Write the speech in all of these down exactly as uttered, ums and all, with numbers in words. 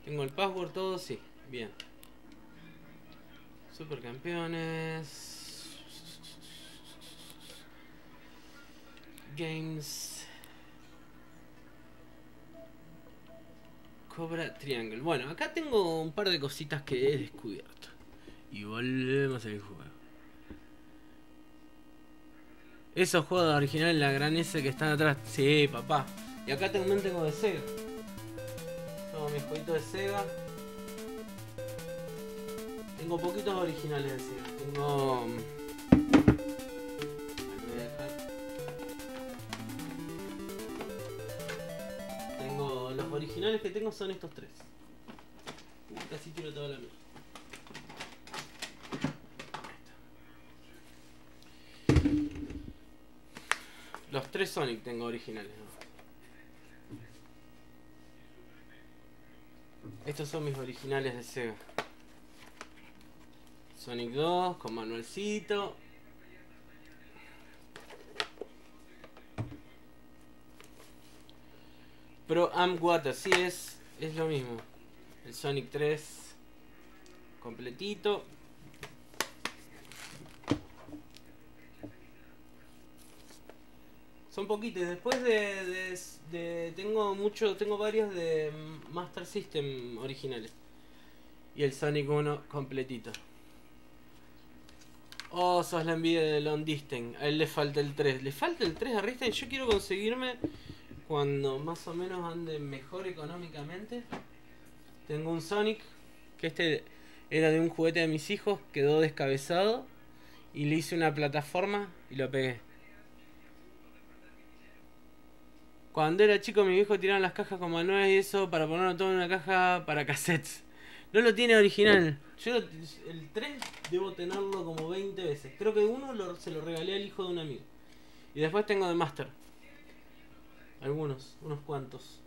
Tengo el password, todo, sí. Bien. Supercampeones. Games. Cobra Triangle. Bueno, acá tengo un par de cositas que he descubierto. Y volvemos al juego. Esos juegos originales, la gran S que están atrás. Sí, papá. Y acá también tengo de Sega. Tengo mis jueguitos de Sega. Tengo poquitos originales de Sega. Tengo... Tengo... Los originales que tengo son estos tres. Uh, casi tiro toda la mierda. Los tres Sonic tengo originales, ¿no? Estos son mis originales de Sega. Sonic dos con manualcito. Pro Am Water, sí, es, es lo mismo. El Sonic tres completito. Son poquitos. Después de, de, de tengo mucho, tengo varios de Master System originales. Y el Sonic uno completito. Oh, sos la envidia de Long Distance. A él le falta el tres. ¿Le falta el tres a Risten? Yo quiero conseguirme cuando más o menos ande mejor económicamente. Tengo un Sonic que este era de un juguete de mis hijos, quedó descabezado y le hice una plataforma y lo pegué. Cuando era chico mi viejo tiraba las cajas con manuales y eso para ponerlo todo en una caja para cassettes. No lo tiene original. Yo el tres debo tenerlo como veinte veces. Creo que uno lo, se lo regalé al hijo de un amigo. Y después tengo de Master. Algunos, unos cuantos.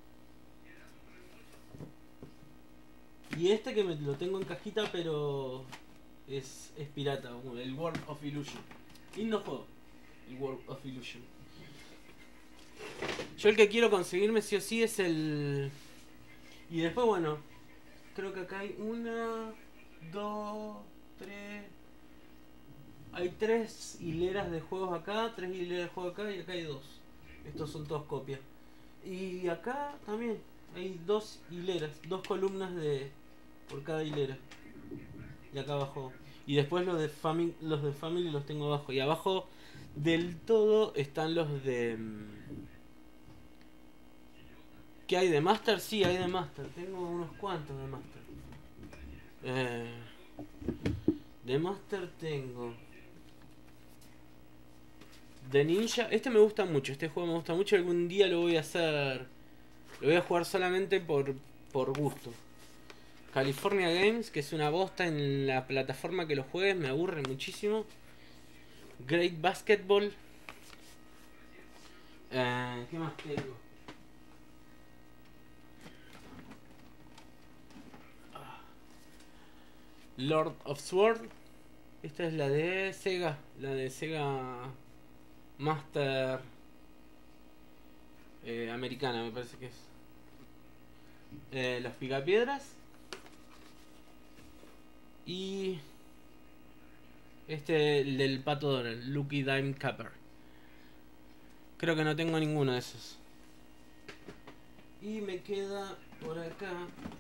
Y este que me, lo tengo en cajita pero es, es pirata. El World of Illusion. Lindo juego. El World of Illusion. Yo el que quiero conseguirme sí o sí es el... Y después bueno, creo que acá hay una, dos, tres... Hay tres hileras de juegos acá, tres hileras de juegos acá y acá hay dos. Estos son todos copias. Y acá también hay dos hileras, dos columnas de por cada hilera. Y acá abajo. Y después los de Family, los de Family los tengo abajo. Y abajo del todo están los de... ¿Qué hay de Master? Sí, hay de Master. Tengo unos cuantos de Master. Eh, de Master tengo... De Ninja. Este me gusta mucho. Este juego me gusta mucho. Algún día lo voy a hacer... Lo voy a jugar solamente por, por gusto. California Games, que es una bosta en la plataforma que lo juegues. Me aburre muchísimo. Great Basketball. Eh, ¿Qué más tengo? Lord of Sword. Esta es la de Sega. La de Sega Master eh, americana, me parece que es. Eh, los Picapiedras. Y este, el del Pato Donald, Lucky Dime Capper. Creo que no tengo ninguno de esos. Y me queda por acá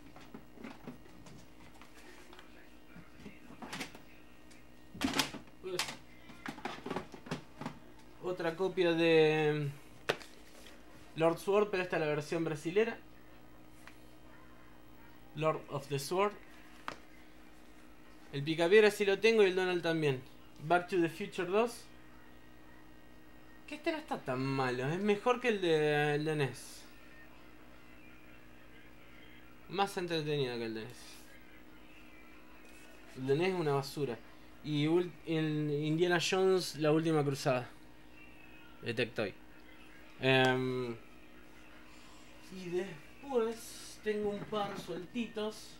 pues, otra copia de Lord Sword, pero esta es la versión brasilera. Lord of the Sword. El Picapiedra sí lo tengo y el Donald también. Back to the Future dos. Que este no está tan malo, es mejor que el de, el de N E S. Más entretenido que el de N E S. El de N E S es una basura. Y el Indiana Jones, la última cruzada. De Tectoy. Um, y después tengo un par sueltitos.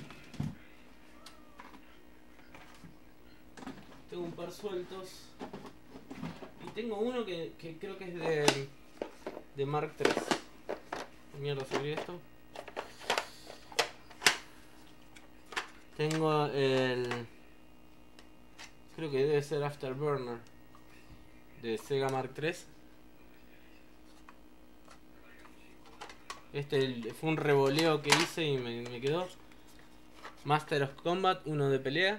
Tengo un par sueltos. Y tengo uno que, que creo que es de, de Mark tres. ¿Qué mierda sería esto? Tengo el... creo que debe ser Afterburner de Sega Mark tres. Este fue un revoleo que hice y me, me quedó. Master of Combat, uno de pelea.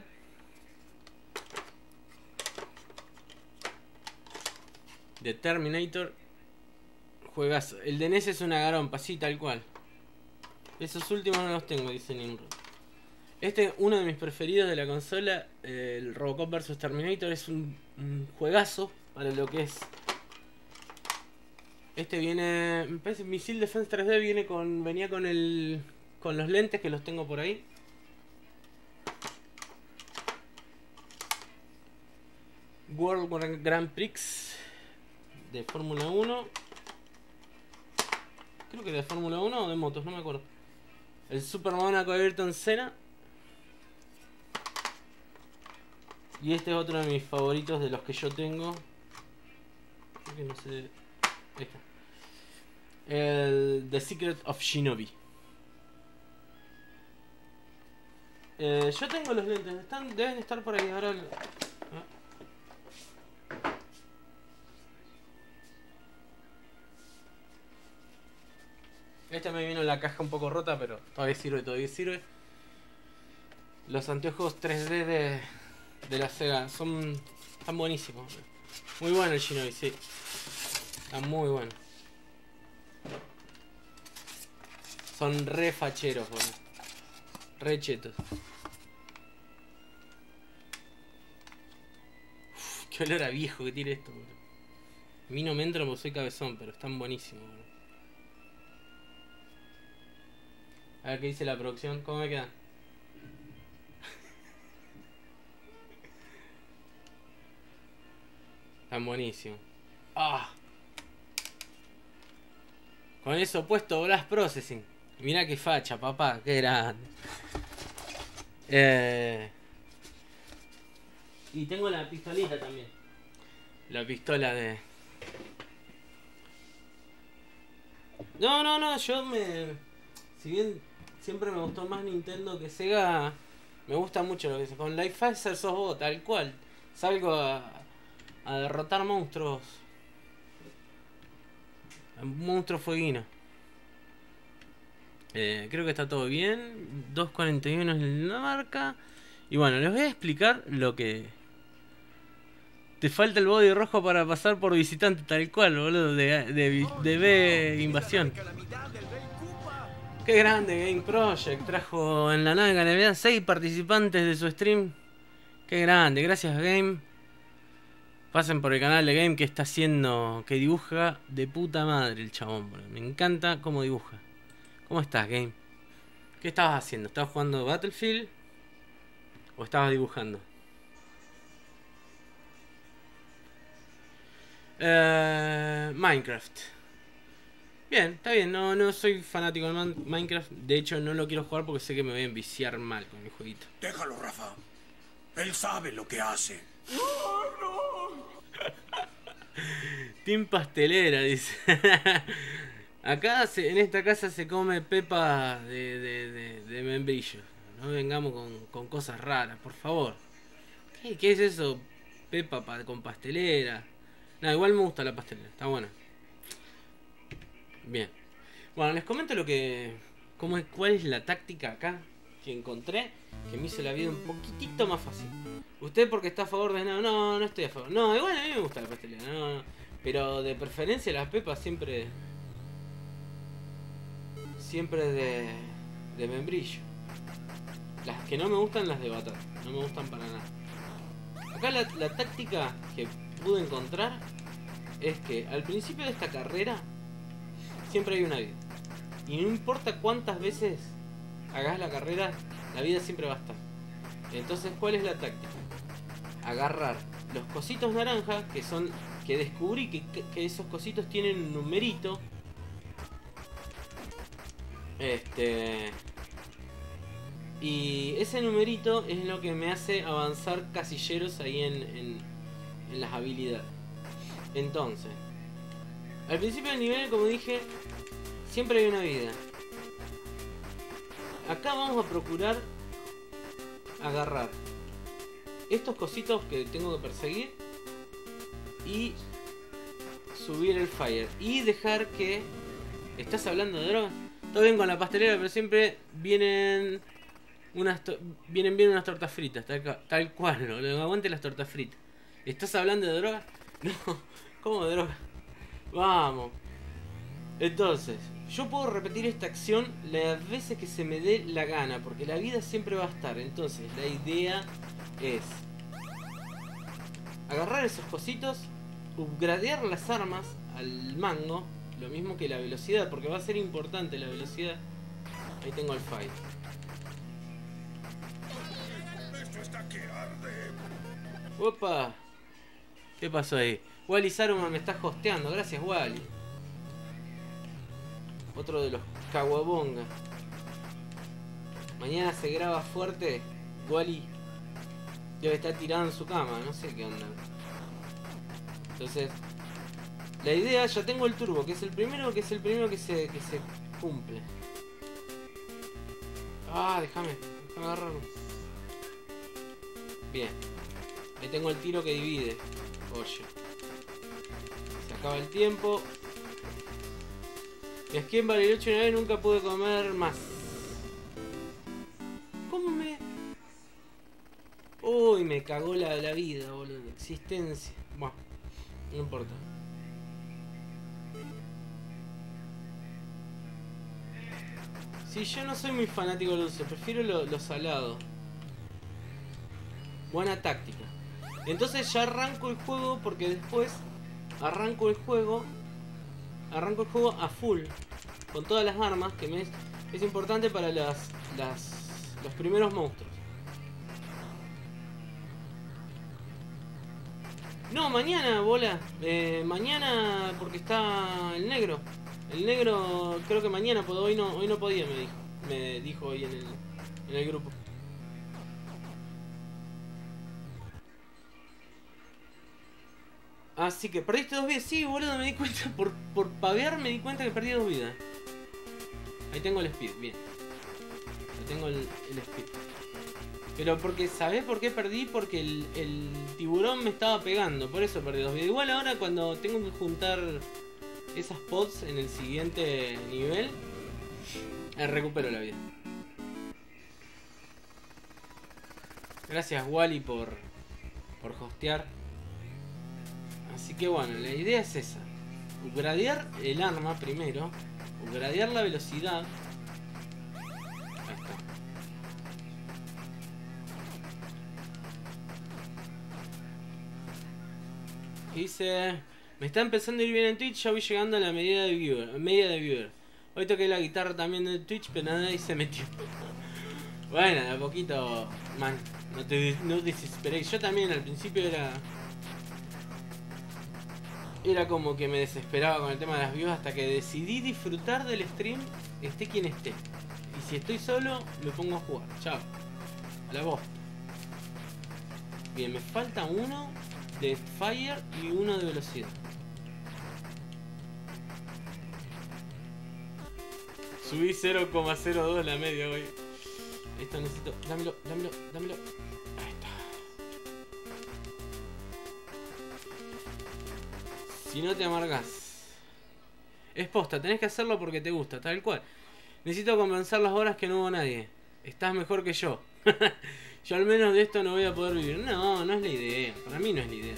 De Terminator. Juegazo. El de N E S es una garompa, sí, tal cual. Esos últimos no los tengo, dice Nimrod. Este, uno de mis preferidos de la consola, eh, el Robocop versus Terminator, es un, un juegazo para lo que es. Este viene, me parece, Missile Defense tres D viene con, venía con el, con los lentes que los tengo por ahí. World Grand Prix de Fórmula uno. Creo que de Fórmula uno o de motos, no me acuerdo. El Super Monaco de Ayrton Senna. Y este es otro de mis favoritos de los que yo tengo. Creo que no sé. Ahí está. El The Secret of Shinobi. Eh, yo tengo los lentes. Están, deben estar por ahí. Ahora. Esta me vino en la caja un poco rota, pero todavía sirve, todavía sirve. Los anteojos tres D de, de la Sega son están buenísimos. Muy bueno el Shinobi, sí. Está muy bueno. Son re facheros, bueno. Re chetos. Uf, qué olor a viejo que tiene esto, bro. A mí no me entra porque soy cabezón, pero están buenísimos, bro. A ver qué dice la producción. ¿Cómo me queda? Están buenísimos. ¡Ah! Con eso puesto, Blast Processing. Mirá qué facha, papá. Qué grande. Eh... Y tengo la pistolita también. La pistola de... No, no, no. Yo me... Si bien siempre me gustó más Nintendo que Sega, me gusta mucho lo que dice. Con Life Phaser sos vos, tal cual. Salgo a, a derrotar monstruos. Monstruos fueguinos. Eh, creo que está todo bien. dos cuarenta y uno es la marca. Y bueno, les voy a explicar lo que... Te falta el body rojo para pasar por visitante, tal cual, boludo. De, de, de B Invasión. Qué grande Game Project. Trajo en la nave Ganavidad seis participantes de su stream. Qué grande, gracias Game. Pasen por el canal de Game que está haciendo, que dibuja de puta madre el chabón, bro. Me encanta cómo dibuja. ¿Cómo estás, Game? ¿Qué estabas haciendo? ¿Estabas jugando Battlefield? ¿O estabas dibujando? Uh, Minecraft. Bien, está bien. No, no soy fanático de Minecraft. De hecho, no lo quiero jugar porque sé que me voy a enviciar mal con el jueguito. Déjalo, Rafa. Él sabe lo que hace. Team pastelera, dice. Acá se, en esta casa se come pepa de, de, de, de membrillo. No vengamos con, con cosas raras, por favor. ¿Qué, qué es eso? Pepa pa, con pastelera. No, igual me gusta la pastelera, está buena. Bien. Bueno, les comento lo que... Cómo es, cuál es la táctica acá que encontré, que me hizo la vida un poquitito más fácil. Usted porque está a favor de... No, no, no estoy a favor. No, igual a mí me gusta la pastelera. No, no. Pero de preferencia las pepas siempre... Siempre de... De membrillo. Las que no me gustan, las de batata. No me gustan para nada. Acá la, la táctica que pude encontrar es que al principio de esta carrera siempre hay una vida. Y no importa cuántas veces hagas la carrera, la vida siempre va a estar. Entonces, ¿cuál es la táctica? Agarrar los cositos naranja, que son... Que descubrí que, que, que esos cositos tienen un numerito. Este... Y ese numerito es lo que me hace avanzar casilleros ahí en, en, en las habilidades. Entonces, al principio del nivel, como dije, siempre hay una vida. Acá vamos a procurar agarrar estos cositos que tengo que perseguir y subir el fire y dejar que... ¿Estás hablando de drogas? Todo bien con la pastelera, pero siempre vienen unas vienen bien unas tortas fritas, tal, tal cual, no, no aguante las tortas fritas. ¿Estás hablando de drogas? No, ¿cómo de drogas? Vamos. Entonces, yo puedo repetir esta acción las veces que se me dé la gana, porque la vida siempre va a estar. Entonces, la idea es agarrar esos cositos, upgradear las armas al mango, lo mismo que la velocidad, porque va a ser importante la velocidad. Ahí tengo el fight. Esto está que arde. Opa, ¿qué pasó ahí? Wally Saruman me está hosteando, gracias Wally. Otro de los Kawabonga. Mañana se graba fuerte. Wally debe estar tirado en su cama, no sé qué onda. Entonces, la idea, ya tengo el turbo, que es el primero, que es el primero que se, que se cumple. Ah, déjame, déjame agarrarlo. Bien. Ahí tengo el tiro que divide. Oye. Se acaba el tiempo. Y es que en Bariloche una vez nunca pude comer más. ¿Cómo me...? Uy, me cagó la, la vida, boludo. La existencia. Bueno, no importa. Sí, yo no soy muy fanático del dulce. Prefiero lo, lo salado. Buena táctica. Entonces ya arranco el juego porque después arranco el juego arranco el juego a full con todas las armas que me es, es importante para las, las los primeros monstruos. No, mañana, bola. Eh, mañana porque está el negro. El negro creo que mañana, pues hoy no, hoy no podía, me dijo. Me dijo hoy en el, en el grupo. Así que perdiste dos vidas. Sí, boludo, me di cuenta. Por, por pavear me di cuenta que perdí dos vidas. Ahí tengo el speed, bien. Ahí tengo el, el speed. Pero porque, ¿sabés por qué perdí? Porque el, el tiburón me estaba pegando. Por eso perdí dos vidas. Igual ahora cuando tengo que juntar esas pods en el siguiente nivel, eh, recupero la vida. Gracias Wally por, por hostear. Así que bueno, la idea es esa. Upgradear el arma primero. Upgradear la velocidad. Ahí está. Dice... Me está empezando a ir bien en Twitch, ya voy llegando a la media de viewer. Media de viewer. Hoy toqué la guitarra también de Twitch, pero nada ahí se metió. Bueno, de a poquito... Man, no te no desesperéis. Yo también al principio era... Era como que me desesperaba con el tema de las views hasta que decidí disfrutar del stream, esté quien esté. Y si estoy solo, me pongo a jugar. Chao. A la voz. Bien, me falta uno de fire y uno de velocidad. Subí cero coma cero dos la media hoy. Esto necesito... Dámelo, dámelo, dámelo. Ahí está. Si no te amargas. Es posta, tenés que hacerlo porque te gusta, tal cual. Necesito compensar las horas que no hubo nadie. Estás mejor que yo. Yo al menos de esto no voy a poder vivir. No, no es la idea. Para mí no es la idea.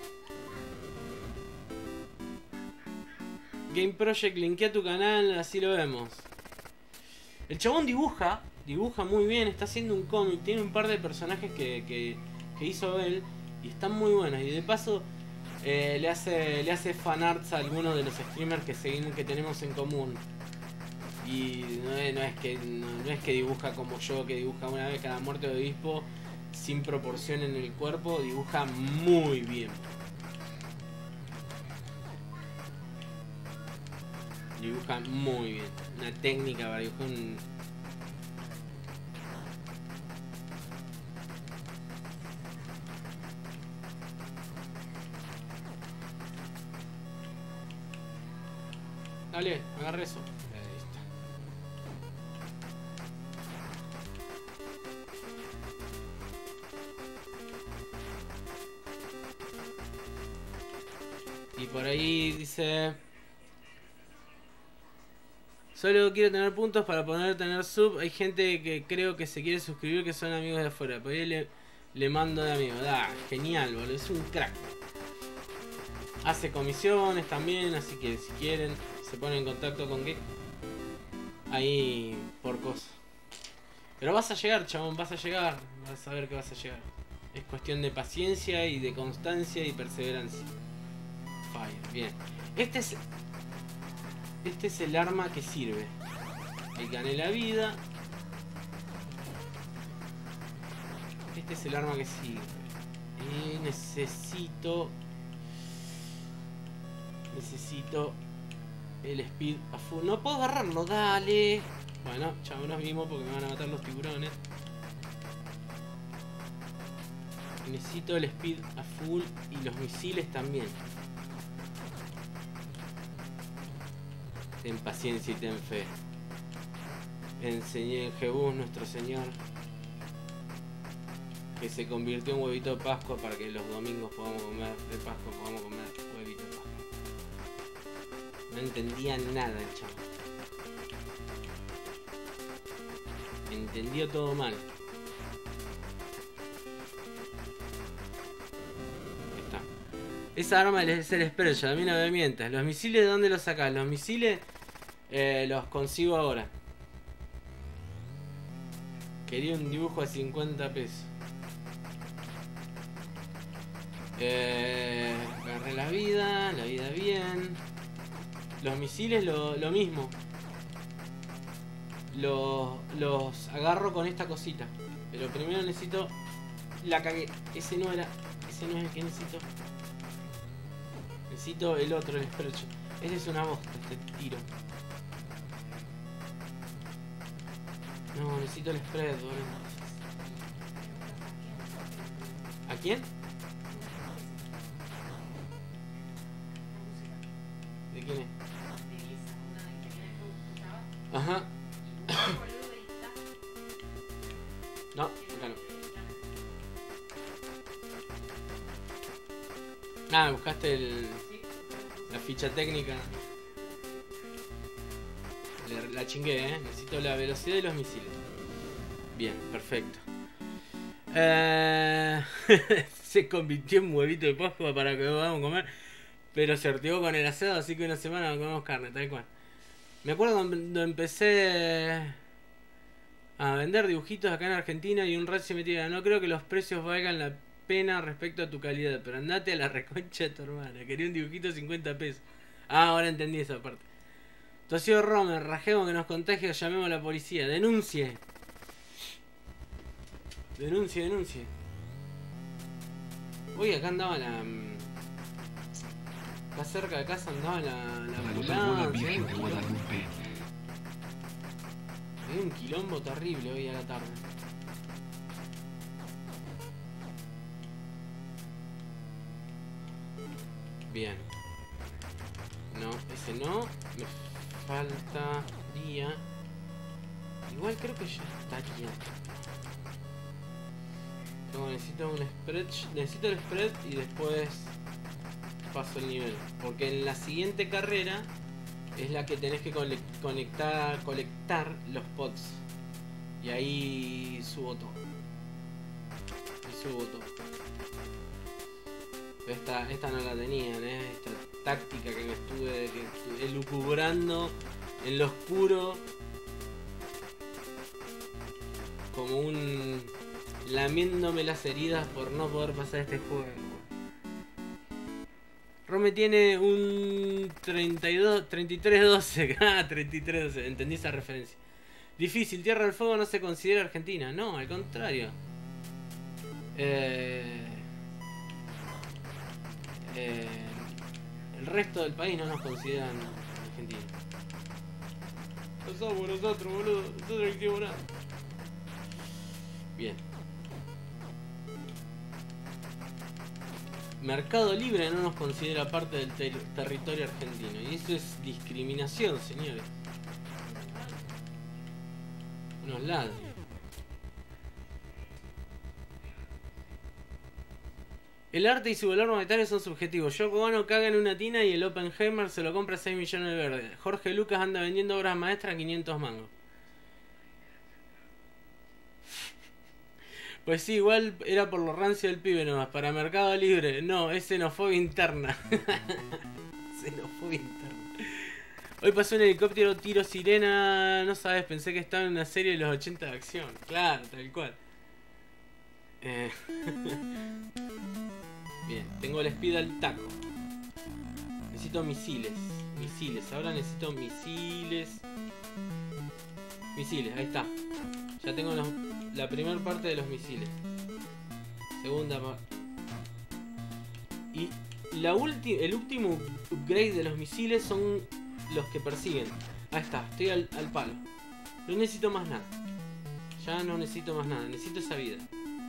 Game Project, linkea tu canal, así lo vemos. El chabón dibuja, dibuja muy bien, está haciendo un cómic, tiene un par de personajes que, que, que hizo él y están muy buenos. Y de paso eh, le hace le hace fanarts a algunos de los streamers que seguimos, que tenemos en común. Y no es, no es que no, no es que dibuja como yo, que dibuja una vez cada muerte de obispo sin proporción en el cuerpo, dibuja muy bien. Dibuja muy bien. Una técnica para dibujar un... Dale, agarre eso. Ahí está. por ahí dice... Solo quiero tener puntos para poder tener sub. Hay gente que creo que se quiere suscribir que son amigos de afuera. Por ahí le, le mando de amigo. Da, genial, boludo. Es un crack. Hace comisiones también, así que si quieren se ponen en contacto con Geek. Ahí por cosas. Pero vas a llegar, chabón, vas a llegar. Vas a ver que vas a llegar. Es cuestión de paciencia y de constancia y perseverancia. Fire, bien. Este es... Este es el arma que sirve. Ahí gané la vida. Este es el arma que sirve. Y necesito... Necesito... El speed a full. No puedo agarrarlo, dale. Bueno, chao, nos vimos porque me van a matar los tiburones. Necesito el speed a full y los misiles también. Ten paciencia y ten fe. Enseñé en Jebús nuestro Señor que se convirtió en huevito de Pascua para que los domingos podamos comer de Pascua, podamos comer huevito de Pascua. No entendía nada el chavo. Entendió todo mal. Ahí está. Esa arma es el Spread, a mí no me mientas. ¿Los misiles de dónde los sacás? Los misiles eh, los consigo ahora. Quería un dibujo a cincuenta pesos. Eh, agarré la vida, la vida bien. Los misiles lo, lo mismo. Los, los agarro con esta cosita. Pero primero necesito... La cagué. Ese no era... Ese no es el que necesito. Necesito el otro, el Spread. Este es una bosta, este tiro. No, necesito el Spread, boludo. ¿A quién? ¿De quién es? Ajá. No, acá no. Ah, buscaste el, la ficha técnica. La, la chingué, eh. Necesito la velocidad de los misiles. Bien, perfecto. Eh, se convirtió en huevito de Pascua para que podamos comer. Pero se ortigó con el asado, así que una semana no comemos carne, tal cual. Me acuerdo cuando empecé a vender dibujitos acá en Argentina y un racio me tira, no creo que los precios valgan la pena respecto a tu calidad, pero andate a la reconcha de tu hermana, quería un dibujito cincuenta pesos. Ah, ahora entendí esa parte. Tosió Romer, rajemos que nos contagia, llamemos a la policía, denuncie. Denuncie, denuncie. Uy, acá andaba la... Acá cerca de casa andaba la, la ambulancia. ¿Eh? Hay un quilombo terrible hoy a la tarde. Bien. No, ese no. Me faltaría... Igual creo que ya estaría. No, necesito un spread. Necesito el spread y después paso el nivel. Porque en la siguiente carrera es la que tenés que conectar, colectar los pods. Y ahí subo todo. Ahí subo todo. Esta, esta no la tenían, ¿eh? Esta táctica que me estuve, que estuve elucubrando en lo oscuro. Como un... lamiéndome las heridas por no poder pasar este juego. Rome tiene un treinta y dos, treinta y tres doce. Ah, treinta y tres doce. Entendí esa referencia. Difícil. Tierra del Fuego no se considera Argentina. No, al contrario. Eh, eh, el resto del país no nos consideran Argentina. No somos nosotros, boludo. Nosotros no hicimos nada. Bien. Mercado Libre no nos considera parte del ter territorio argentino. Y eso es discriminación, señores. Unos ladros. El arte y su valor monetario son subjetivos. Yoko Ono caga en una tina y el Oppenheimer se lo compra a seis millones de verdes. Jorge Lucas anda vendiendo obras maestras a quinientos mangos. Pues sí, igual era por lo rancio del pibe nomás. Para Mercado Libre. No, es xenofobia interna. Xenofobia interna. Hoy pasó un helicóptero tiro sirena. No sabes, pensé que estaba en una serie de los ochenta de acción. Claro, tal cual. Eh... Bien, tengo el speed al taco. Necesito misiles. Misiles, ahora necesito misiles. Misiles, ahí está. Ya tengo los, la primera parte de los misiles. Segunda parte. Y la el último upgrade de los misiles son los que persiguen. Ahí está, estoy al, al palo. No necesito más nada. Ya no necesito más nada, necesito esa vida.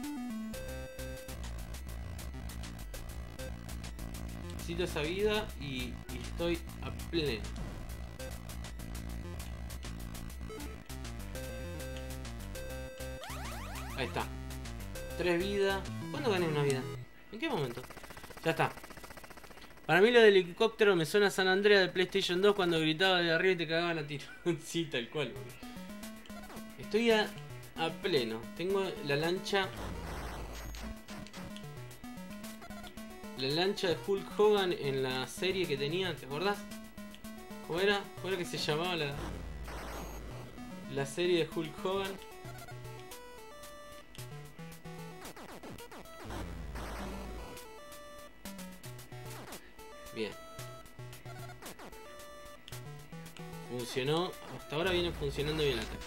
Necesito esa vida y, y estoy a pleno. Ahí está. Tres vidas. ¿Cuándo gané una vida? ¿En qué momento? Ya está. Para mí lo del helicóptero me suena a San Andreas de PlayStation dos cuando gritaba de arriba y te cagaban a tiro. Sí, tal cual. Estoy a, a pleno. Tengo la lancha... La lancha de Hulk Hogan en la serie que tenía, ¿te acordás? ¿Cómo era? ¿Cómo era que se llamaba la, la serie de Hulk Hogan? Bien. Funcionó. Hasta ahora viene funcionando bien la ataque.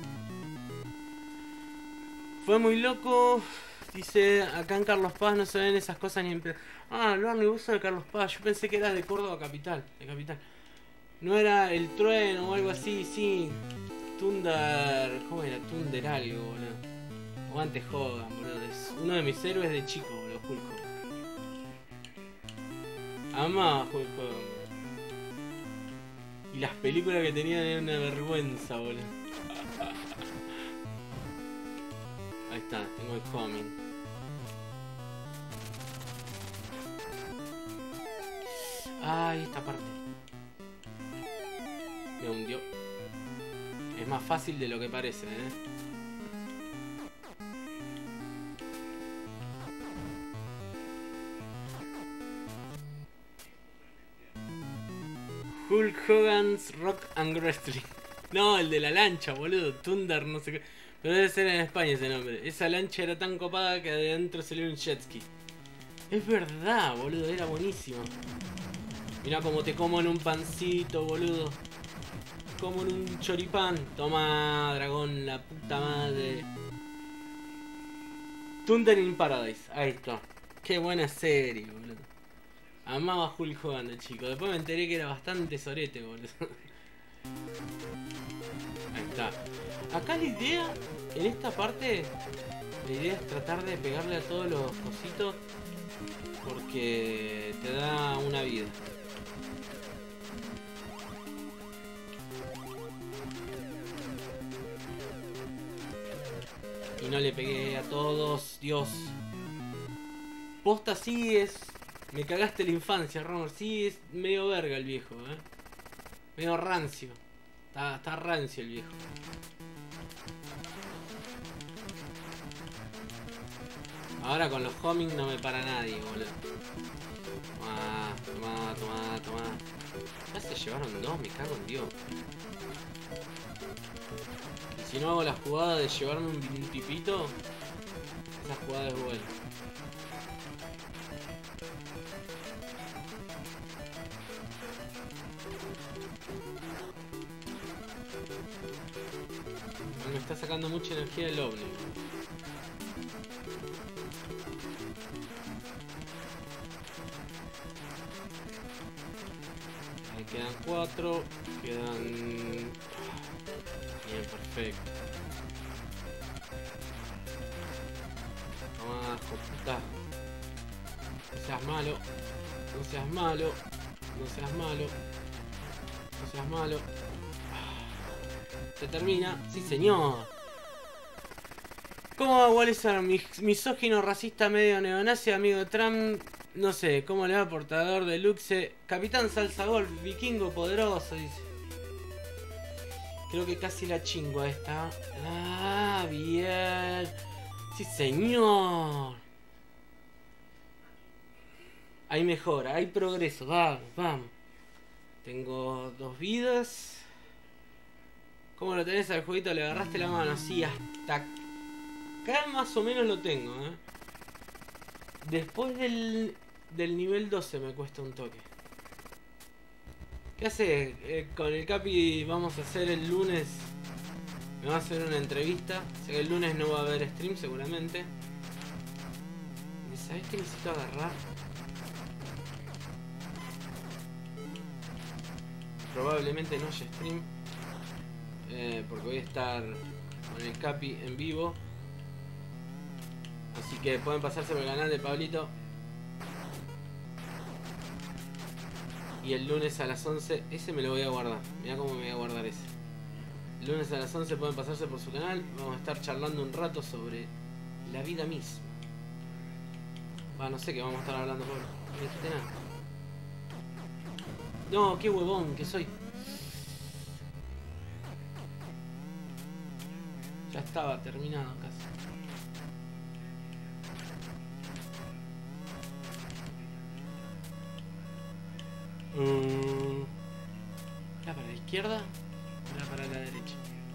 Fue muy loco. Dice, acá en Carlos Paz no se ven esas cosas ni en... Ah, el barniguso de Carlos Paz. Yo pensé que era de Córdoba capital. De capital. No era el trueno o algo así, sí. Thunder... ¿Cómo era? Thunder algo, boludo. O antes Hogan, boludo. Es uno de mis héroes de chico, boludo. Hulk Hogan. Amaba Hulk Hogan. Y las películas que tenían eran una vergüenza, boludo. Ahí está, tengo el coming. Ay, esta parte. Me hundió. Es más fácil de lo que parece, ¿eh? Hulk Hogan's Rock and Wrestling. No, el de la lancha, boludo. Thunder, no sé qué. Pero debe ser en España ese nombre. Esa lancha era tan copada que adentro salió un jet ski. Es verdad, boludo. Era buenísimo. Mirá cómo te como en un pancito, boludo. Como en un choripán. Toma, dragón, la puta madre. Thunder in Paradise. Ahí está. Qué buena serie, boludo. Amaba Hulk Hogan de chico. Después me enteré que era bastante sorete, boludo. Ahí está. Acá la idea, en esta parte, la idea es tratar de pegarle a todos los cositos. Porque te da una vida. Y no le pegué a todos, Dios. Posta sí es... Me cagaste la infancia, Romer. Sí es medio verga el viejo, eh. Medio rancio. Está, está rancio el viejo. Ahora con los homing no me para nadie, boludo. Tomá, tomá, tomá, tomá. Ya se llevaron dos, me cago en Dios. Y si no hago la jugada de llevarme un, un pipito, esa jugada es buena. Me está sacando mucha energía el ovni. Ahí quedan cuatro. Quedan... Bien, perfecto. Toma, puta. No seas malo. No seas malo. No seas malo. No seas malo. Se termina. Sí, señor. ¿Cómo va Wallison? Mis- Misógino, racista, medio neonazi, amigo de Trump. No sé, ¿cómo le va portador de Luxe? Capitán Salsa Golf, vikingo poderoso, dice. Creo que casi la chingo a esta. Ah, bien. Sí, señor. Hay mejora, hay progreso. Vamos, vamos. Tengo dos vidas. ¿Cómo lo tenés al jueguito? ¿Le agarraste la mano? Sí, hasta acá más o menos lo tengo, ¿eh? Después del, del nivel doce me cuesta un toque. ¿Qué hace? Eh, con el Capi vamos a hacer el lunes. Me va a hacer una entrevista. O sea que el lunes no va a haber stream seguramente. ¿Sabes qué necesito agarrar? Probablemente no haya stream. Eh, porque voy a estar con el Capi en vivo. Así que pueden pasarse por el canal de Pablito. Y el lunes a las once, ese me lo voy a guardar. Mirá cómo me voy a guardar ese. El lunes a las once pueden pasarse por su canal. Vamos a estar charlando un rato sobre la vida misma. Ah, no sé qué vamos a estar hablando, Pablo. No me dijiste nada. No, qué huevón que soy. Ya estaba terminado casi. Uh, ¿Era para la izquierda o era para la derecha?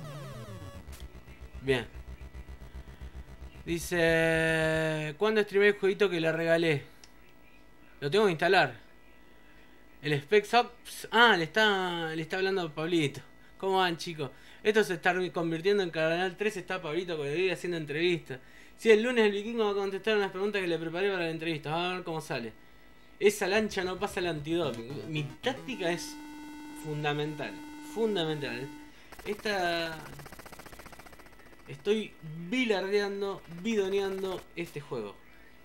Bien. Dice... ¿Cuándo streamé el jueguito que le regalé? Lo tengo que instalar. El Specs Ops... Ah, le está, le está hablando a Pablito. ¿Cómo van, chicos? Esto se está convirtiendo en Canal tres. Está Pablito con el video haciendo entrevistas. Sí, el lunes el vikingo va a contestar unas preguntas que le preparé para la entrevista. Vamos a ver cómo sale. Esa lancha no pasa el antidoping. Mi táctica es fundamental. Fundamental. Esta... Estoy bilardeando, bidoneando este juego.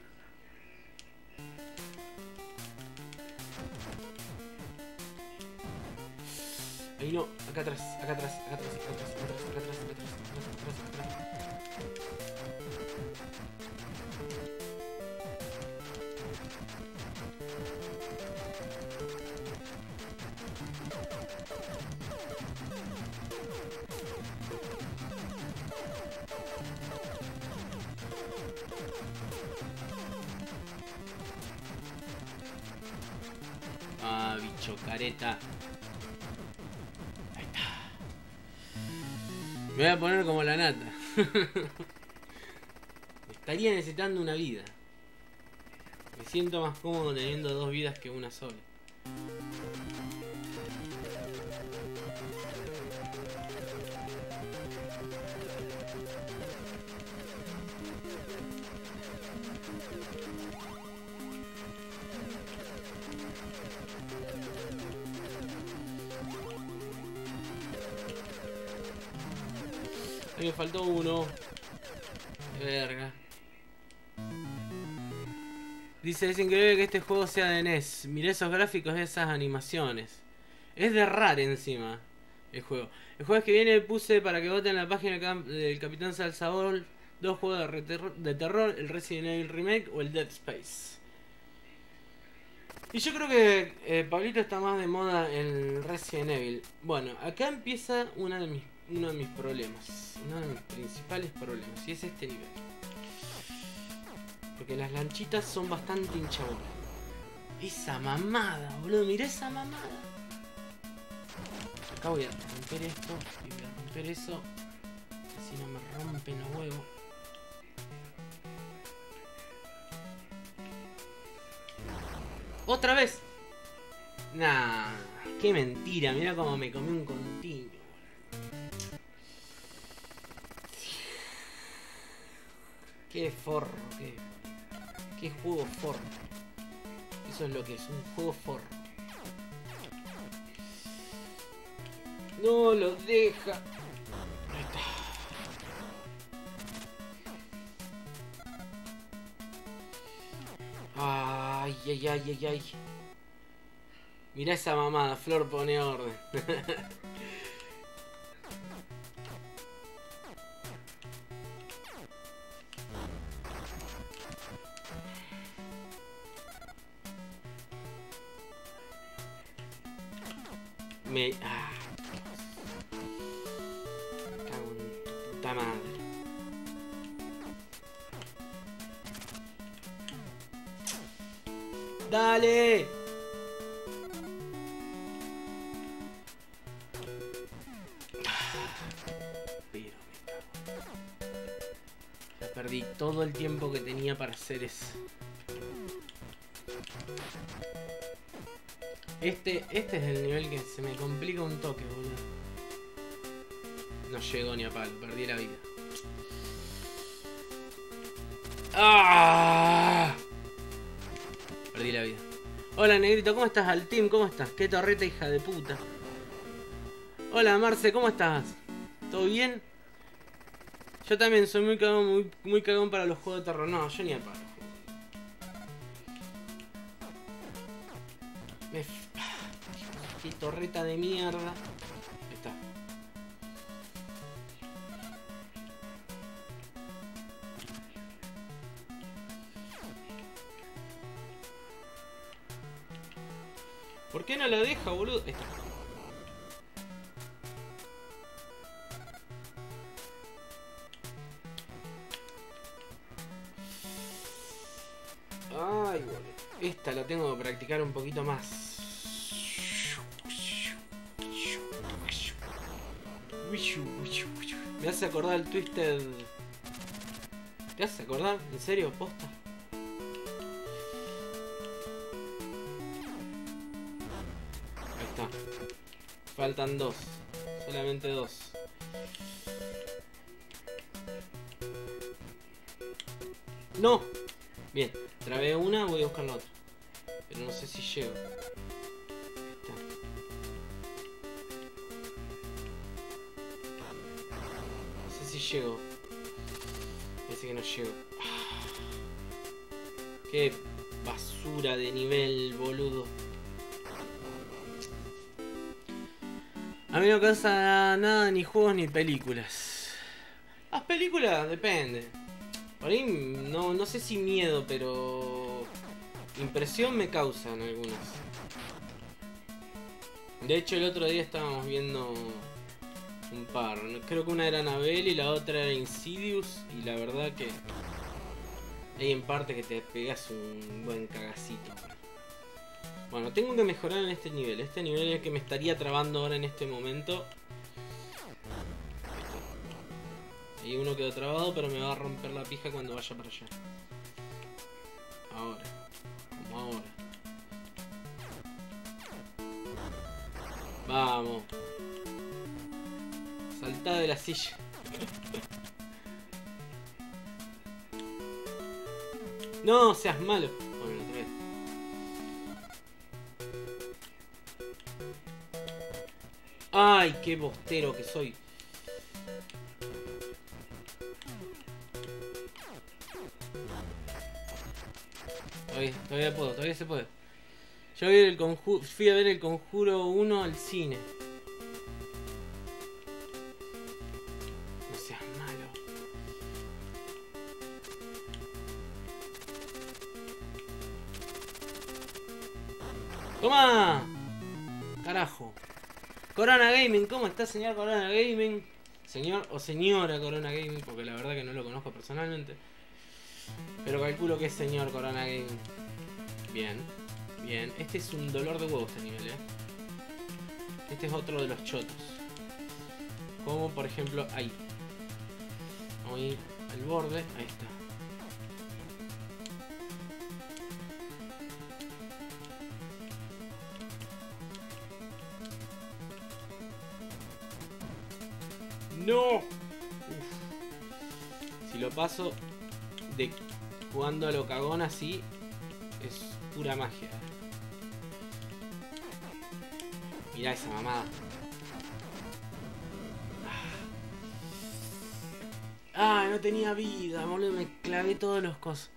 Ahí no, acá atrás, acá atrás, acá atrás, acá atrás, acá atrás, acá atrás, acá atrás, acá atrás, acá atrás. Ah, bicho careta. Ahí está. Me voy a poner como la nata. Estaría necesitando una vida. Me siento más cómodo teniendo dos vidas que una sola. Ahí me faltó uno. Qué verga. Dice, es increíble que este juego sea de N E S. Miré esos gráficos de esas animaciones. Es de Rare encima el juego. El jueves que viene puse para que voten en la página del Capitán Salsabol dos juegos de, terror, de terror, el Resident Evil Remake o el Dead Space. Y yo creo que eh, Pablito está más de moda en Resident Evil. Bueno, acá empieza una de mis, uno de mis problemas. Uno de mis principales problemas. Y es este nivel. Porque las lanchitas son bastante hinchabolas. Esa mamada, boludo. Mirá esa mamada. Acá voy a romper esto. Y voy a romper eso. Así no me rompen los huevos. ¿Otra vez? Nah, qué mentira. Mirá cómo me comí un continuo. Qué forro, qué... Qué juego forro. Eso es lo que es, un juego forro. No lo deja. Ahí está. Ay, ay, ay, ay, ay. Mirá esa mamada, Flor pone orden. Me... Ah, me cago en tu puta madre. ¡Dale! Pero me cago. Ya perdí todo el tiempo que tenía para hacer eso. Este, este es el nivel que se me complica un toque, boludo. No llegó ni a palo, perdí la vida. ¡Ah! Perdí la vida. Hola, negrito, ¿cómo estás? Al team, ¿cómo estás? Qué torreta, hija de puta. Hola, Marce, ¿cómo estás? ¿Todo bien? Yo también soy muy cagón, muy, muy cagón para los juegos de terror. No, yo ni a palo. Me... Qué torreta de mierda. Ahí está. ¿Por qué no lo deja, boludo? Ahí está. Ay, boludo. Esta la tengo que practicar un poquito más. Me hace acordar el Twisted. ¿Te hace acordar? ¿En serio? ¿Posta? Ahí está. Faltan dos. Solamente dos. ¡No! Bien, trabé una, voy a buscar la otra. Pero no sé si llego. Llego. Parece que no llego. Qué basura de nivel, boludo. A mí no me causa nada, ni juegos ni películas. Las películas depende. Por ahí no, no sé si miedo, pero impresión me causan algunas. De hecho, el otro día estábamos viendo un par. Creo que una era Annabelle y la otra era Insidious. Y la verdad que hay en parte que te pegas un buen cagacito. Bueno, tengo que mejorar en este nivel. Este nivel es el que me estaría trabando ahora en este momento. Ahí uno quedó trabado, pero me va a romper la pija cuando vaya para allá. Ahora. Como ahora. Vamos. Saltá de la silla. No seas malo. Bueno, otra vez. Ay, qué bostero que soy. Todavía, todavía puedo, todavía se puede. Yo vi el conjuro, fui a ver el Conjuro uno al cine. No seas malo. ¡Toma! Carajo. Corona Gaming, ¿cómo está, señor Corona Gaming? Señor o señora Corona Gaming, porque la verdad que no lo conozco personalmente. Pero calculo que es señor Corona Gaming. Bien, bien. Este es un dolor de huevos este nivel, eh. Este es otro de los chotos. Como por ejemplo ahí. Vamos a ir al borde. Ahí está. ¡No! Uf. Si lo paso de jugando a lo cagón así, es pura magia. Mirá esa mamada. Ah, no tenía vida, boludo. Me clavé todos los cosas.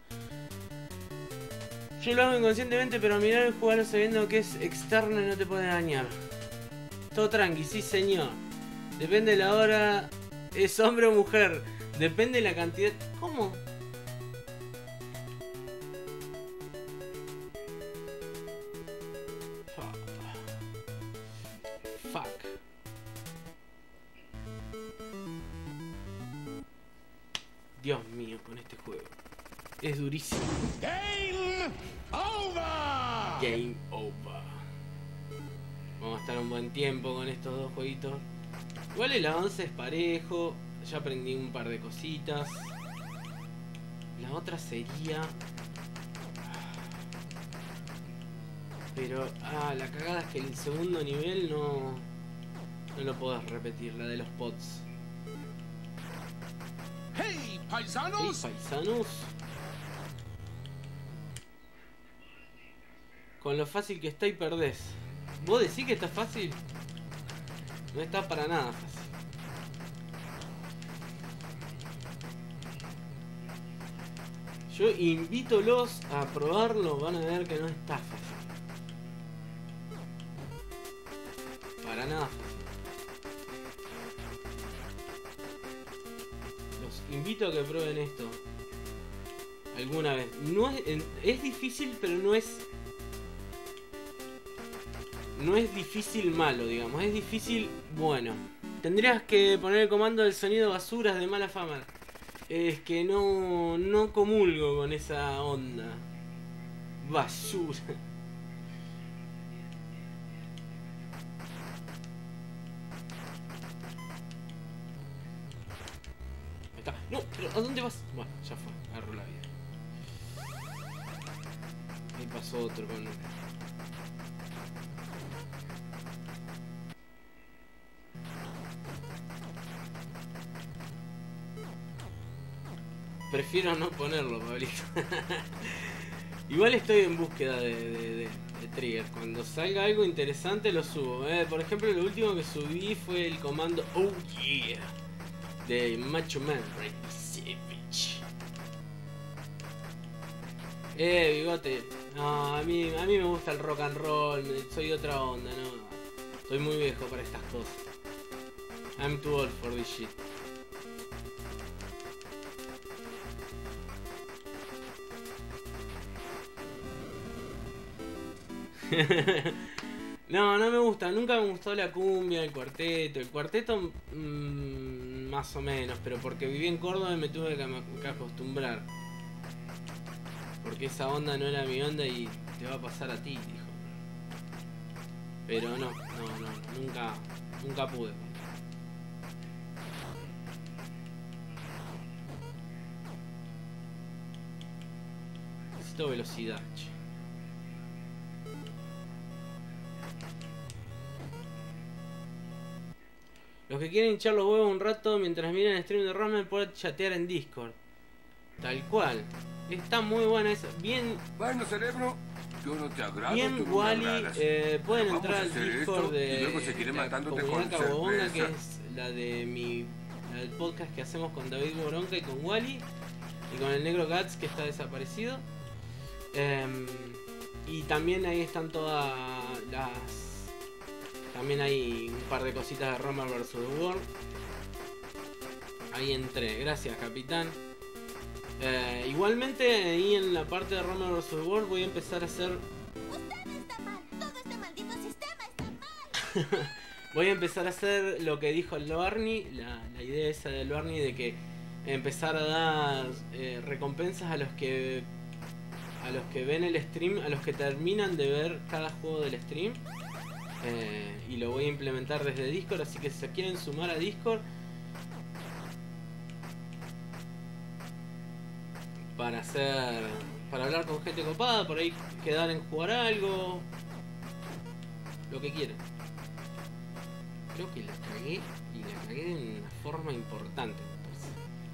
Yo lo hago inconscientemente, pero mirar el jugador sabiendo que es externo y no te puede dañar. Todo tranqui, sí señor. Depende de la hora. ¿Es hombre o mujer? Depende de la cantidad. ¿Cómo? Dios mío, con este juego. Es durísimo. Game over. Game over. Vamos a estar un buen tiempo con estos dos jueguitos. Igual el avance es parejo. Ya aprendí un par de cositas. La otra sería... Pero, ah, la cagada es que el segundo nivel no... No lo podés repetir, la de los pods. Hey, paisanos. Hey, paisanos. Con lo fácil que está y perdés. ¿Vos decís que está fácil? No está para nada fácil. Yo invítolos a probarlo, van a ver que no está fácil. Para nada fácil. Los invito a que prueben esto alguna vez. No es, es difícil, pero no es... No es difícil malo, digamos. Es difícil bueno. Tendrías que poner el comando del sonido basuras de mala fama. Es que no, no comulgo con esa onda. Basura. Ahí está. No, pero ¿a dónde vas? Bueno, ya fue. Agarró la vida. Ahí pasó otro con... Prefiero no ponerlo, Pablito. Igual estoy en búsqueda de, de, de, de triggers. Cuando salga algo interesante lo subo. Eh, por ejemplo, lo último que subí fue el comando Oh Yeah de Macho Man Randy Savage. Eh, bigote. No, a mí, a mí me gusta el rock and roll. Soy de otra onda, no. Estoy muy viejo para estas cosas. I'm too old for this shit. No, no me gusta, nunca me gustó la cumbia, el cuarteto. El cuarteto mmm, más o menos, pero porque viví en Córdoba y me tuve que, que acostumbrar. Porque esa onda no era mi onda y te va a pasar a ti, dijo. Pero no, no, no, nunca, nunca pude. Necesito velocidad, che. Los que quieren hinchar los huevos un rato mientras miran el stream de Roman pueden chatear en Discord. Tal cual. Está muy buena esa. Bien. Bueno, cerebro, yo no te agrado. Bien, Wally. Eh, pueden entrar al Discord de, y luego seguiré de la matándote comunidad con Cabobonga, que cerveza. es la de mi la del podcast que hacemos con David Boronca y con Wally y con el Negro Gats, que está desaparecido. Eh, y también ahí están todas las... También hay un par de cositas de Roma versus. The World. Ahí entré, gracias capitán. Eh, igualmente ahí en la parte de Roma versus. The World voy a empezar a hacer... Usted está mal, todo este maldito sistema está mal. Voy a empezar a hacer lo que dijo el Loarni, la, la idea esa del Loarni de que empezar a dar eh, recompensas a los que a los que ven el stream, a los que terminan de ver cada juego del stream. Eh, y lo voy a implementar desde Discord, así que si se quieren sumar a Discord para hacer, para hablar con gente copada, por ahí quedar en jugar algo, lo que quieran. Creo que la cagué y la cagué de una forma importante, me parece.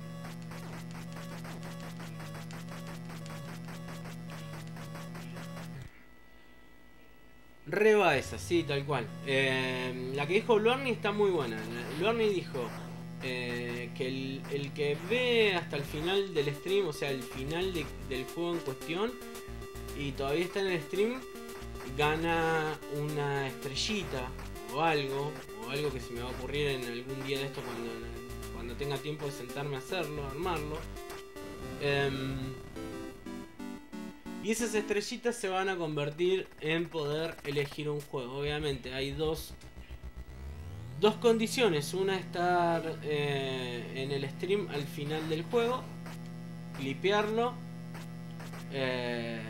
Reba esa, sí, tal cual. Eh, la que dijo Lorny está muy buena. Lorny dijo eh, que el, el que ve hasta el final del stream, o sea, el final de, del juego en cuestión, y todavía está en el stream, gana una estrellita o algo, o algo que se me va a ocurrir en algún día de esto cuando, cuando tenga tiempo de sentarme a hacerlo, a armarlo. Eh, Y esas estrellitas se van a convertir en poder elegir un juego. Obviamente hay dos, dos condiciones. Una, estar eh, en el stream al final del juego. clipearlo. Eh,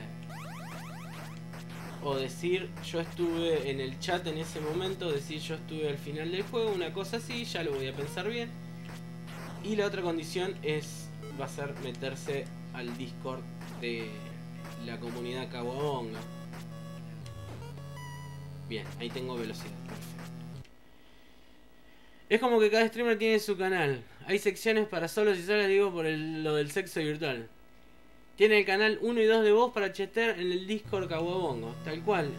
o decir yo estuve en el chat en ese momento, decir yo estuve al final del juego, una cosa así, ya lo voy a pensar bien. Y la otra condición es, va a ser meterse al Discord de la comunidad Caguabonga. Bien, ahí tengo velocidad, perfecto. Es como que cada streamer tiene su canal. Hay secciones para solos y solas, digo, por el, lo del sexo virtual. Tiene el canal uno y dos de voz para chatear en el Discord Caguabongo, tal cual.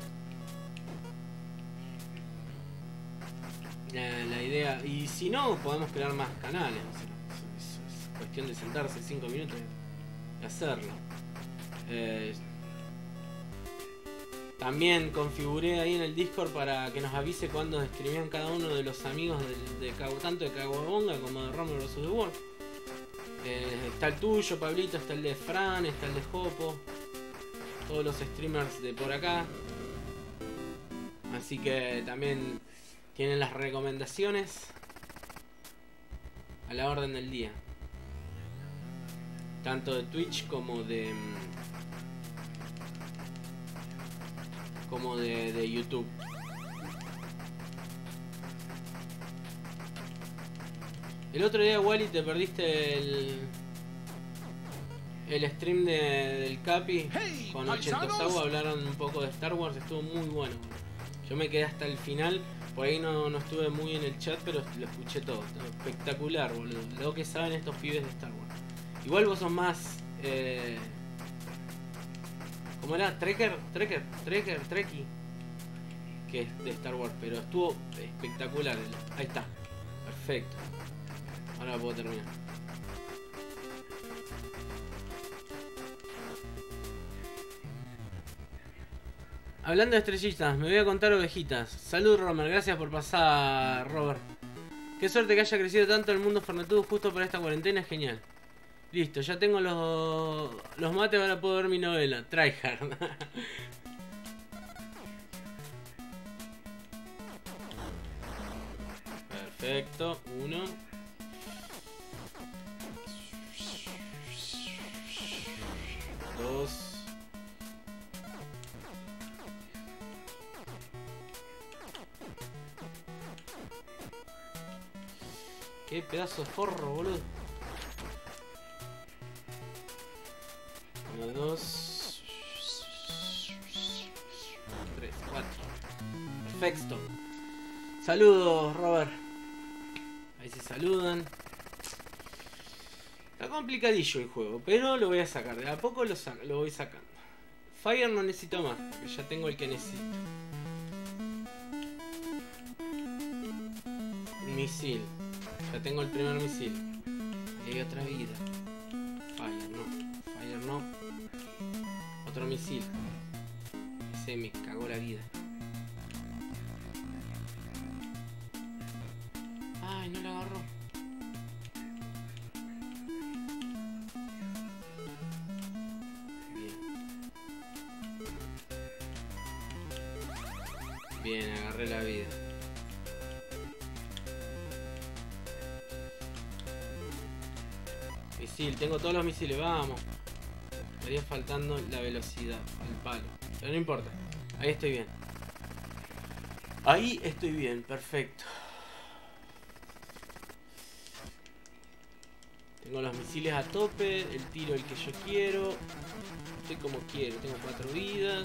La, la idea, y si no, podemos crear más canales. O sea, es, es, es cuestión de sentarse cinco minutos y hacerlo. Eh, también configuré ahí en el Discord para que nos avise cuando escribían cada uno de los amigos de, de Cagu, tanto de Caguabonga como de Romero versus. The World. Eh, está el tuyo, Pablito, está el de Fran, está el de Jopo, todos los streamers de por acá. Así que también tienen las recomendaciones a la orden del día, tanto de Twitch como de como de, de YouTube. El otro día, Wally, te perdiste el el stream de, del Capi con Ochentosau. Hablaron un poco de Star Wars, estuvo muy bueno. Yo me quedé hasta el final, por ahí no, no estuve muy en el chat, pero lo escuché todo. Espectacular, boludo. Lo que saben estos pibes de Star Wars. Igual vos sos más... Eh, ¿Cómo era? Trekker, Trekker, Trekker, Trekkie, que es de Star Wars, pero estuvo espectacular. Ahí está, perfecto. Ahora puedo terminar. Hablando de estrellitas, me voy a contar ovejitas. Salud, Romer, gracias por pasar, Robert. Qué suerte que haya crecido tanto el mundo Fornetudo justo para esta cuarentena, es genial. Listo, ya tengo los, los mates, ahora puedo ver mi novela. Tryhard. Perfecto, uno. Dos. Qué pedazo de forro, boludo. Uno, dos. Tres, cuatro. Perfecto. Saludos, Robert. Ahí se saludan. Está complicadillo el juego, pero lo voy a sacar. De a poco lo, saco, lo voy sacando. Fire no necesito más, porque ya tengo el que necesito. Misil. Ya tengo el primer misil. Y hay otra vida. Fire no. Fire no. Otro misil. Ese me cagó la vida. Ay, no la agarró. Bien. Bien, agarré la vida. Misil, tengo todos los misiles, vamos. Me estaría faltando la velocidad, el palo. Pero no importa, ahí estoy bien. Ahí estoy bien, perfecto. Tengo los misiles a tope, el tiro el que yo quiero. Estoy como quiero, tengo cuatro vidas.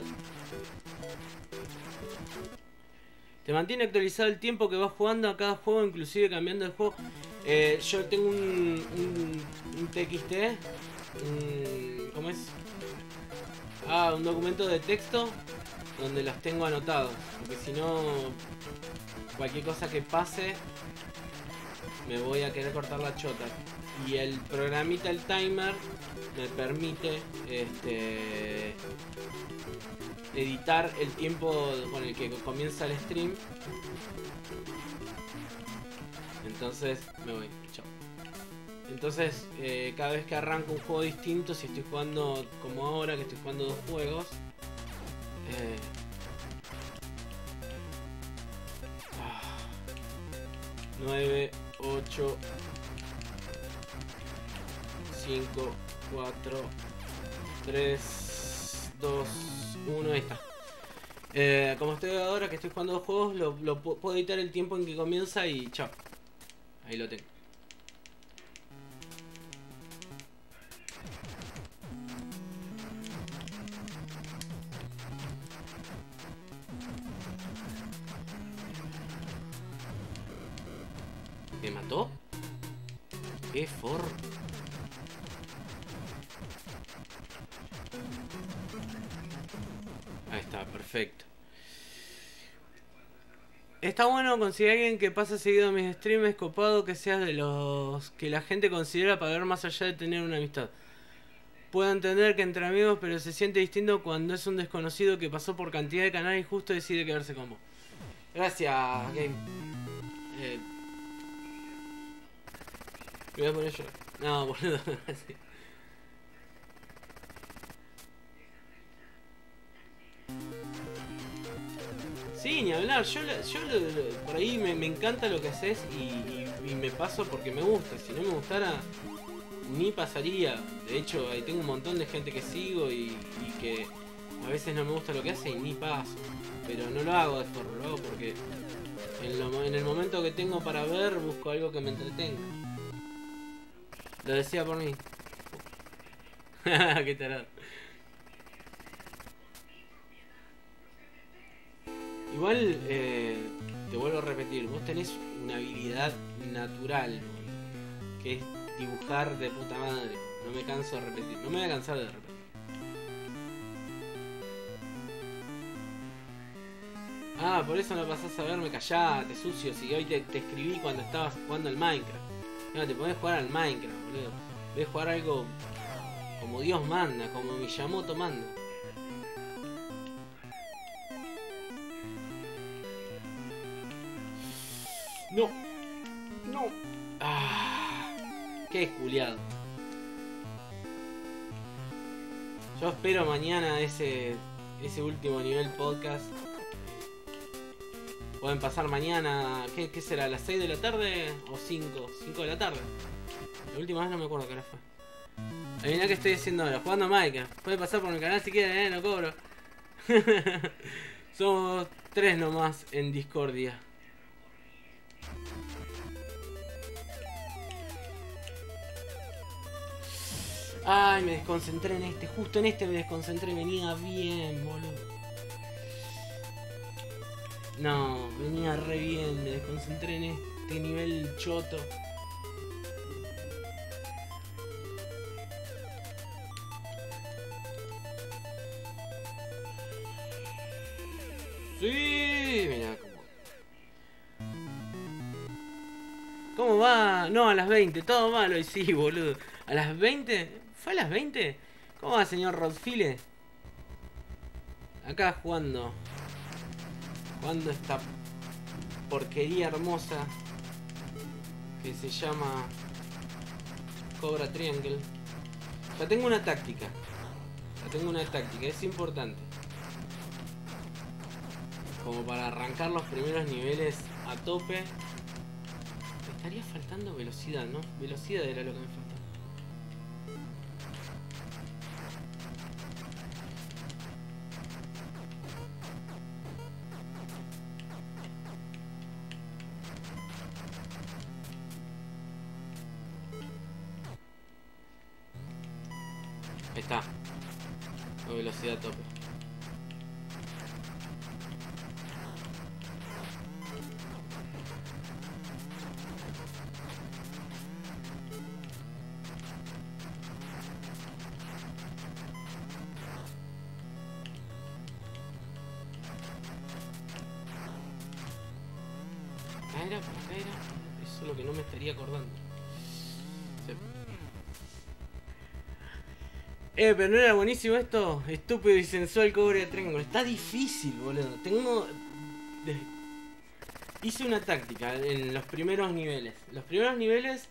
Te mantiene actualizado el tiempo que vas jugando a cada juego, inclusive cambiando el juego. Eh, yo tengo un, un, un T X T, un, ¿cómo es? Ah, un documento de texto donde los tengo anotados, porque si no, cualquier cosa que pase, me voy a querer cortar la chota. Y el programita, el timer, me permite este, editar el tiempo con el que comienza el stream. Entonces me voy, chao. Entonces eh, cada vez que arranco un juego distinto, si estoy jugando como ahora, que estoy jugando dos juegos, eh, ah, nueve, ocho, cinco, cuatro, tres, dos, uno, ahí está. Eh, como estoy ahora que estoy jugando dos juegos, lo, lo puedo editar el tiempo en que comienza y chao. Ahí lo tengo. ¿Me mató? ¡Qué for! Ahí está, perfecto. Está bueno conseguir a alguien que pase seguido a mis streams, copado, que seas de los que la gente considera para ver más allá de tener una amistad. Puedo entender que entre amigos, pero se siente distinto cuando es un desconocido que pasó por cantidad de canales y justo decide quedarse con vos. Gracias, Game. Eh... Me voy a poner yo. No, boludo. Sí. Sí, ni hablar. Yo, yo lo, lo, por ahí me, me encanta lo que haces y, y, y me paso porque me gusta. Si no me gustara, ni pasaría. De hecho, ahí tengo un montón de gente que sigo y, y que a veces no me gusta lo que hace y ni paso. Pero no lo hago de forro, lo hago porque en, lo, en el momento que tengo para ver, busco algo que me entretenga. Lo decía por mí. Qué tarado. Igual, eh, te vuelvo a repetir, vos tenés una habilidad natural, que es dibujar de puta madre. No me canso de repetir, no me voy a cansar de repetir. Ah, por eso no pasás a verme, callate, sucio, si hoy te, te escribí cuando estabas jugando al Minecraft. No, te podés jugar al Minecraft, boludo. Podés jugar algo como Dios manda, como Miyamoto manda. No, no. Ah, qué culiado. Yo espero mañana ese ese último nivel podcast. Pueden pasar mañana, ¿qué, qué será? ¿A las seis de la tarde o cinco? cinco de la tarde. La última vez no me acuerdo qué hora fue. Adivina qué estoy haciendo ahora, jugando a Minecraft. Pueden pasar por mi canal si quieren, eh, no cobro. Somos tres nomás en Discordia. Ay, me desconcentré en este, justo en este me desconcentré, venía bien, boludo. No, venía re bien, me desconcentré en este nivel choto. Sí, mira cómo. ¿Cómo va? No, a las veinte, todo malo y sí, boludo. ¿A las veinte? ¿Fue a las veinte? ¿Cómo va, señor Rodfile? Acá jugando. Jugando esta porquería hermosa que se llama Cobra Triangle. Ya tengo una táctica. Ya tengo una táctica, es importante. Como para arrancar los primeros niveles a tope. Me estaría faltando velocidad, ¿no? Velocidad era lo que me faltaba. Ahí está. Con velocidad a tope. Acá era, por acá era. Eso es lo que no me estaría acordando. Sí. Eh, pero no era buenísimo esto. Estúpido y sensual Cobra Triangle. Está difícil, boludo. Tengo... Hice una táctica en los primeros niveles. Los primeros niveles...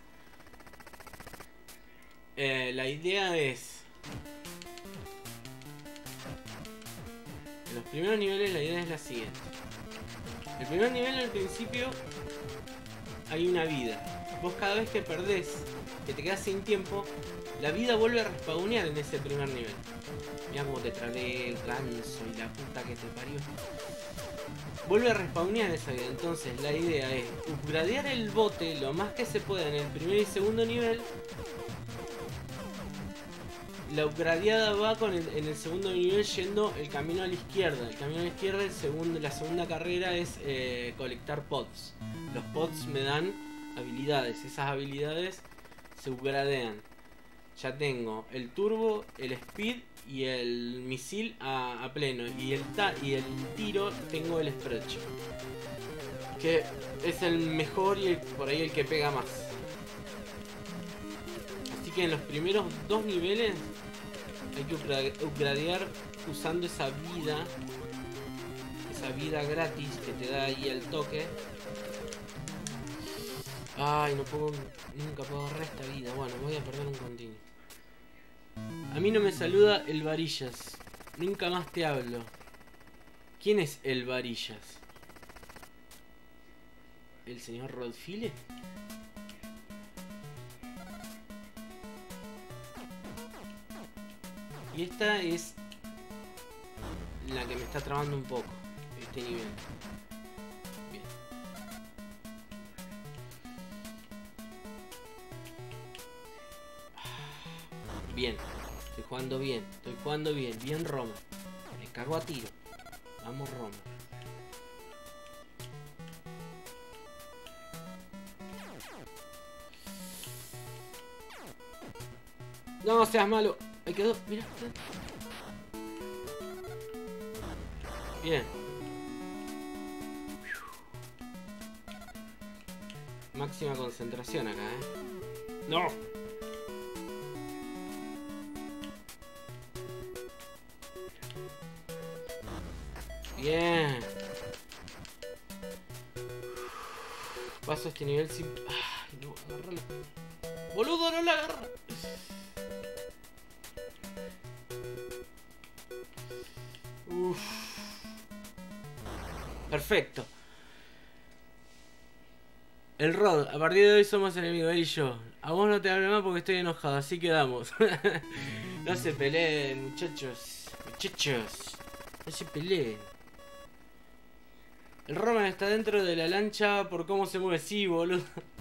Eh, la idea es... En los primeros niveles la idea es la siguiente. El primer nivel al principio... Hay una vida. vos cada vez que perdés, que te quedas sin tiempo, la vida vuelve a respawnear en ese primer nivel. Mirá cómo te tragué el ganso y la puta que te parió. Vuelve a respawnear esa vida. Entonces la idea es upgradear el bote lo más que se pueda en el primer y segundo nivel. La upgradeada va con el, en el segundo nivel yendo el camino a la izquierda. El camino a la izquierda, el segundo, la segunda carrera es eh, colectar pods. Los pods me dan habilidades. Esas habilidades se upgradean. Ya tengo el turbo, el speed y el misil a, a pleno. Y el, ta y el tiro tengo el spread shot, que es el mejor y el, por ahí el que pega más. Así que en los primeros dos niveles hay que upgradear usando esa vida. Esa vida gratis que te da ahí el toque. Ay, no puedo... Nunca puedo agarrar esta vida. Bueno, voy a perder un continuo. A mí no me saluda el Varillas. Nunca más te hablo. ¿Quién es el Varillas? ¿El señor Rodfile? Y esta es la que me está trabando un poco, este nivel. Bien. Bien, estoy jugando bien, estoy jugando bien, bien Roma. Me cago a tiro. Vamos Roma. No seas malo. Ahí quedó, mira. Bien. Máxima concentración acá, eh. No. Bien. Paso este nivel sin... Ay, no, agárralo. Boludo, no la agarra. Uf. Perfecto. El Rod, a partir de hoy somos enemigos, él y yo. A vos no te hablo más porque estoy enojado, así quedamos. No se peleen, muchachos. Muchachos. No se peleen. El Roman está dentro de la lancha por cómo se mueve. Sí, boludo.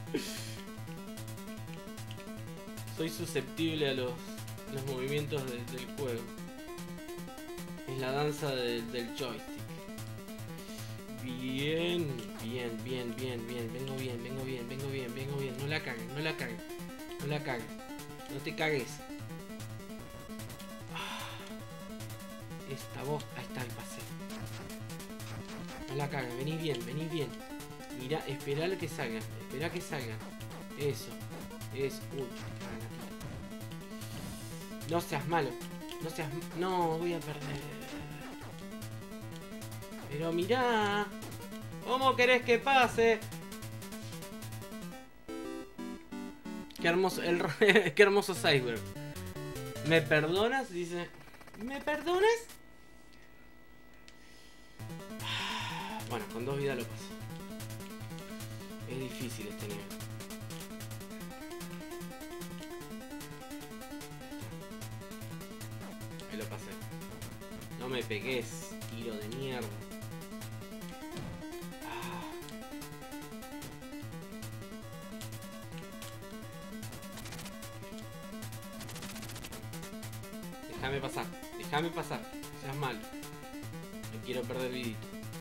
Soy susceptible a los, a los movimientos de, del juego. Es la danza de, del joystick. Bien, bien, bien, bien, bien. Vengo bien, vengo bien, vengo bien, vengo bien. No la cagues, no la cagues. No la cagues. No te cagues. Esta voz. Ahí está el paseo. No la cagues, venís bien, venís bien. Mira, esperá a que salgan. Esperá que salgan. Eso. Es. Uy, no seas malo. No seas... No, voy a perder. Pero mirá. ¿Cómo querés que pase? Qué hermoso, el, qué hermoso Cyber. ¿Me perdonas? Dice. ¿Me perdonas? Bueno, con dos vidas lo paso. Es difícil este nivel. Ahí lo pasé. No me pegues, tiro de mierda. Ah. Déjame pasar, déjame pasar. Seas malo. No quiero perder vidito.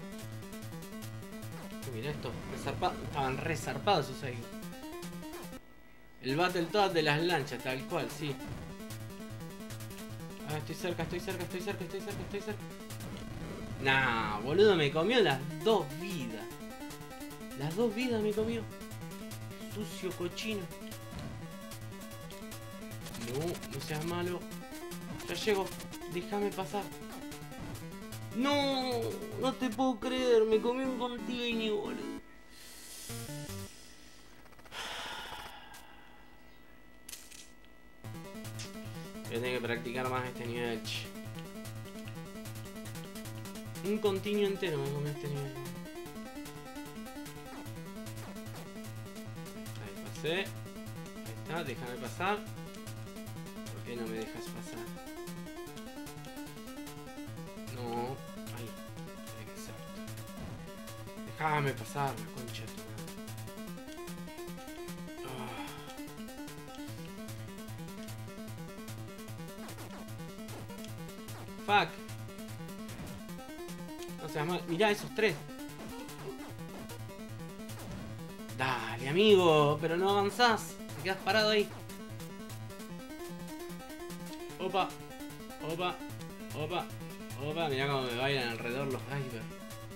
Mira esto, resarpado. Estaban resarpados esos ahí. El Battletoad de las lanchas, tal cual, sí. Ah, estoy cerca, estoy cerca, estoy cerca, estoy cerca, estoy cerca. Nah, boludo, me comió las dos vidas. Las dos vidas me comió. Sucio cochino. No, no seas malo. Ya llego, déjame pasar. No, no te puedo creer, me comí un continuo, boludo. Voy a tener que practicar más este nivel. Un continuo entero me comí este nivel. Ahí pasa. sé. Ahí está, déjame pasar. ¿Por qué no me dejas pasar? No. Ahí. Exacto. Déjame pasar, la concha de tu madre. Ah. Fuck. No seas mal. Mirá esos tres. Dale, amigo, pero no avanzás. Te quedas parado ahí. Opa, opa, opa, opa. Mirá cómo me bailan alrededor los icebergs.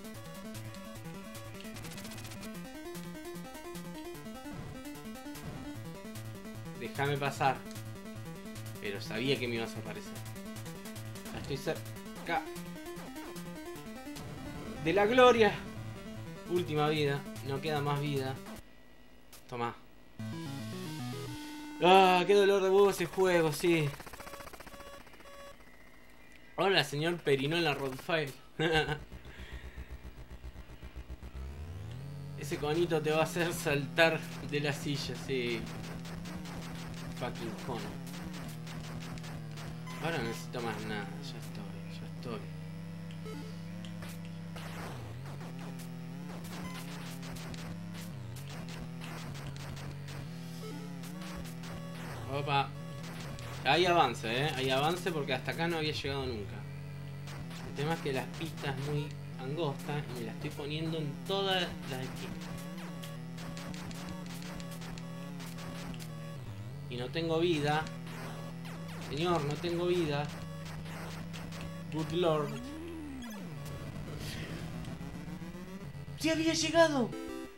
Déjame pasar. Pero sabía que me ibas a aparecer. Ya estoy cerca de la gloria. Última vida. No queda más vida. Toma. Ah, qué dolor de huevo ese juego, sí. Hola, señor Perinola Rodfile. Ese conito te va a hacer saltar de la silla, sí. Fucking cono. Ahora no necesito más nada. Ya estoy, ya estoy. Opa. Hay avance, eh. Hay avance porque hasta acá no había llegado nunca. El tema es que las pistas es muy angosta y me la estoy poniendo en todas las esquinas. Y no tengo vida. Señor, no tengo vida. Good Lord. ¡Sí había llegado!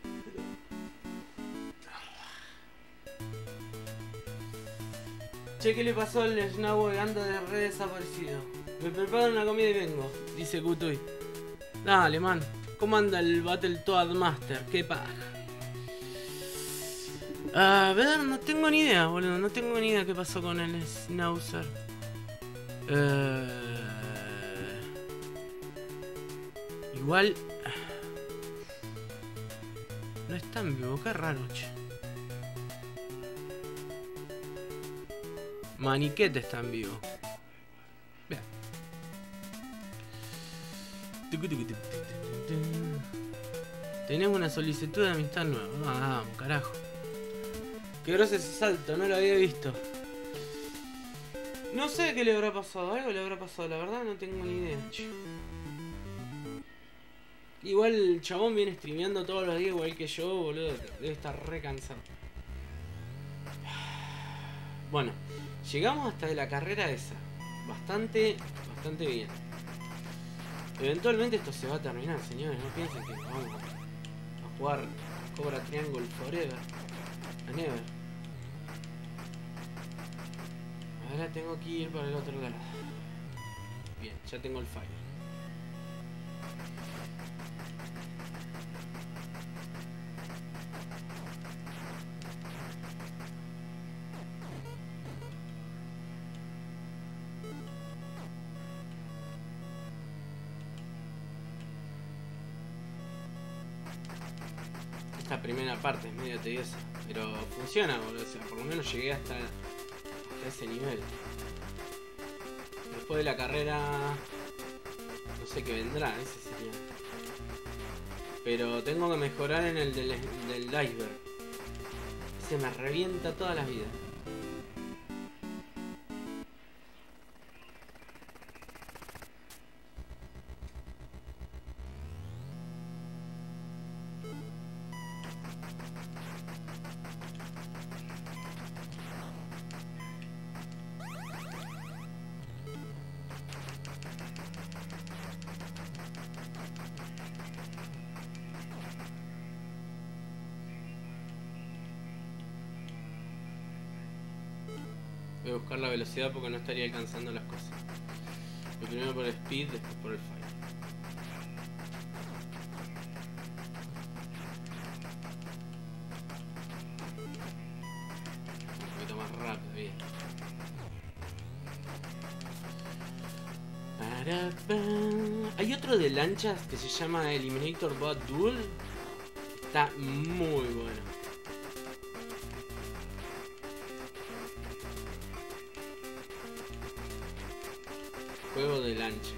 Che, ¿qué le pasó al Snow Vegando de re desaparecido? Me preparo una comida y vengo, dice Kutuy. Dale, man. ¿Cómo anda el Battletoad Master? ¿Qué paja? A ver, no tengo ni idea, boludo. No tengo ni idea qué pasó con el Schnauzer. Eh... Igual... No está en vivo, qué raro, che. Maniquete está en vivo. Bien. Tenemos una solicitud de amistad nueva. Vamos, carajo. Qué grosso ese salto, no lo había visto. No sé qué le habrá pasado, algo le habrá pasado, la verdad no tengo ni idea. Igual el chabón viene streameando todos los días igual que yo, boludo. Debe estar re cansado. Bueno, llegamos hasta la carrera esa. Bastante, bastante bien. Eventualmente esto se va a terminar, señores. No piensen que vamos a jugar Cobra Triangle Forever. A never. Ahora tengo que ir para el otro lado. Bien, ya tengo el fire. Esta primera parte es medio tediosa, pero funciona, boludo. O sea, por lo menos llegué hasta, hasta ese nivel. Después de la carrera, no sé qué vendrá, ese sería. Pero tengo que mejorar en el del, del iceberg. Se me revienta todas las vidas. Voy a buscar la velocidad porque no estaría alcanzando las cosas. Primero por el speed, después por el fire. Un poquito más rápido, bien. Hay otro de lanchas que se llama Eliminator Bot Duel. Está muy bueno. juego de lanchas.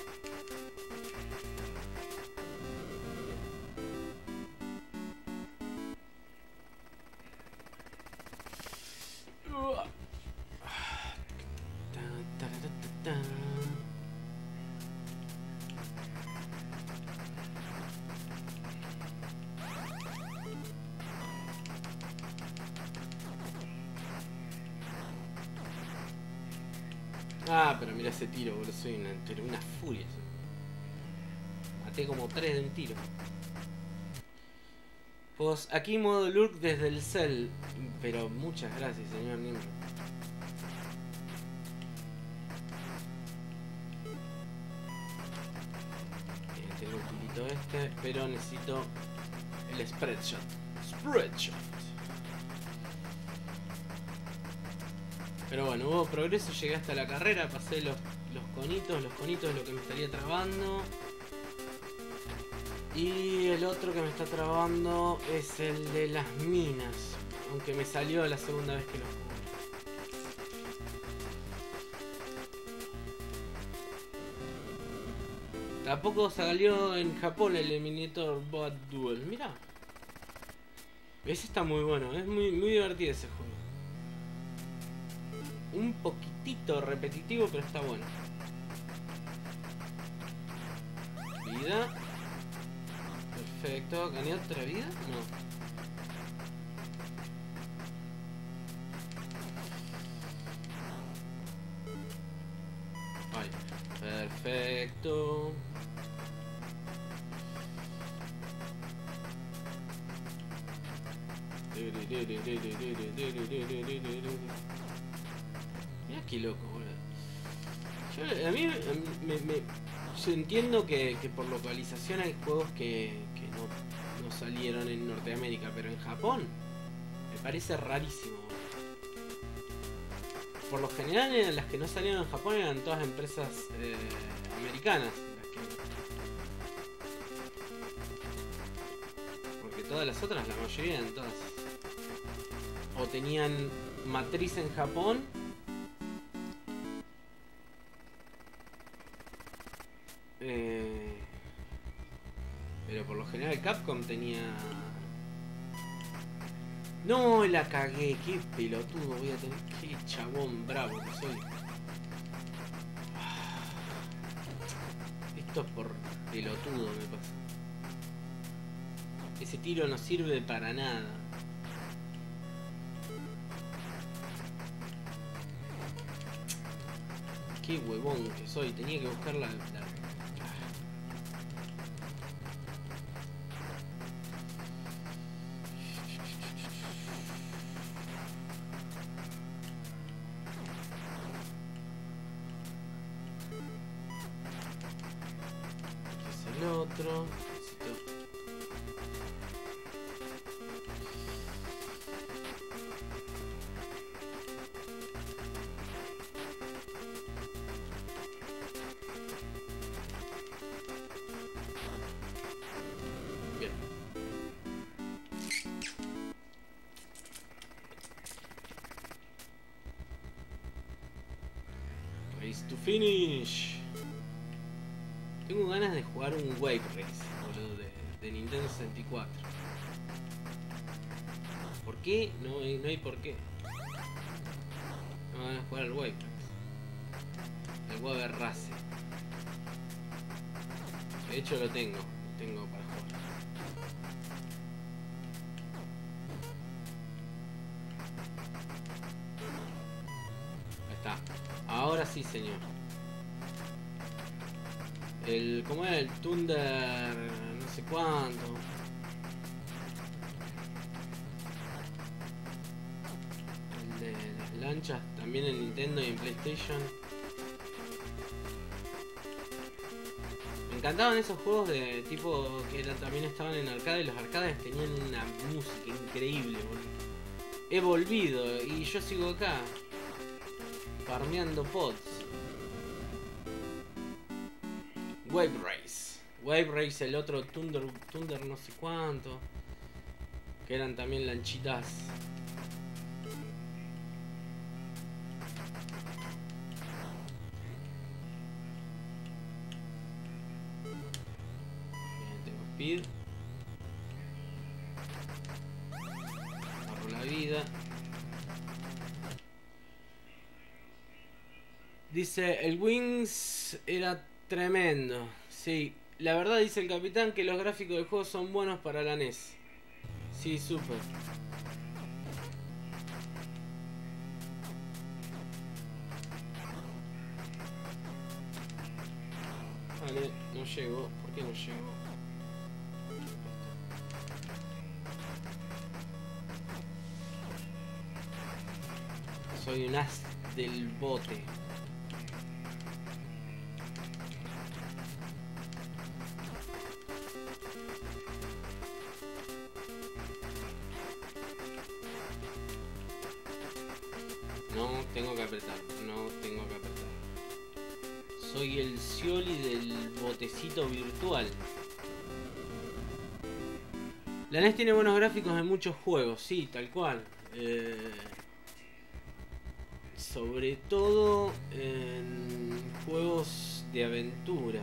Ah, pero mira ese tiro, boludo, soy una, pero una furia. Maté como tres de un tiro. Pues aquí modo lurk desde el cel. Pero muchas gracias, señor Nimro. Bien, tengo el tirito este, pero necesito el spread shot. Spread shot. Pero bueno, hubo progreso, llegué hasta la carrera, pasé los, los conitos, los conitos es lo que me estaría trabando. Y el otro que me está trabando es el de las minas, aunque me salió la segunda vez que lo jugué. Tampoco salió en Japón el Eliminator Bot Duel, mirá. Ese está muy bueno, es muy, muy divertido ese juego. Un poquitito repetitivo, pero está bueno. Vida. Perfecto. ¿Gané otra vida? No. Ay, perfecto. Mira qué loco, boludo. Yo, a mí me, me, yo entiendo que, que por localización hay juegos que, que no, no salieron en Norteamérica, pero en Japón me parece rarísimo. Por lo general, las que no salieron en Japón eran todas empresas eh, americanas. Las que... Porque todas las otras, la mayoría eran todas. O tenían matriz en Japón. Eh, pero por lo general Capcom tenía... No, la cagué, qué pelotudo voy a tener, qué chabón bravo que soy. Esto es por pelotudo me pasa. Ese tiro no sirve para nada. Qué huevón que soy, tenía que buscar la... la... el otro. Necesito... Bien. Race to finish. Tengo ganas de jugar un Wave Race, boludo, de, de Nintendo sesenta y cuatro. ¿Por qué? No hay, no hay por qué. No van a jugar al Wave Race. El Wave Race. De hecho lo tengo, lo tengo para jugar. Ahí está. Ahora sí, señor. El, ¿cómo era? El Thunder, no sé cuánto. El de las lanchas, también en Nintendo y en PlayStation. Me encantaban esos juegos de tipo que era, también estaban en arcade. Los arcades tenían una música increíble, boludo. He volvido y yo sigo acá, farmeando pods. Wave Race. Wave Race, el otro Thunder, Thunder no sé cuánto. Que eran también lanchitas. Speed. Agarro la vida. Dice, el Wings era tremendo. Sí, la verdad dice el capitán que los gráficos del juego son buenos para la N E S. Sí, súper. Vale, no llegó. ¿Por qué no llegó? Soy un as del bote. No tengo que apretar, no tengo que apretar. Soy el Scioli del botecito virtual. La N E S tiene buenos gráficos en muchos juegos, sí, tal cual. Eh, sobre todo en juegos de aventura.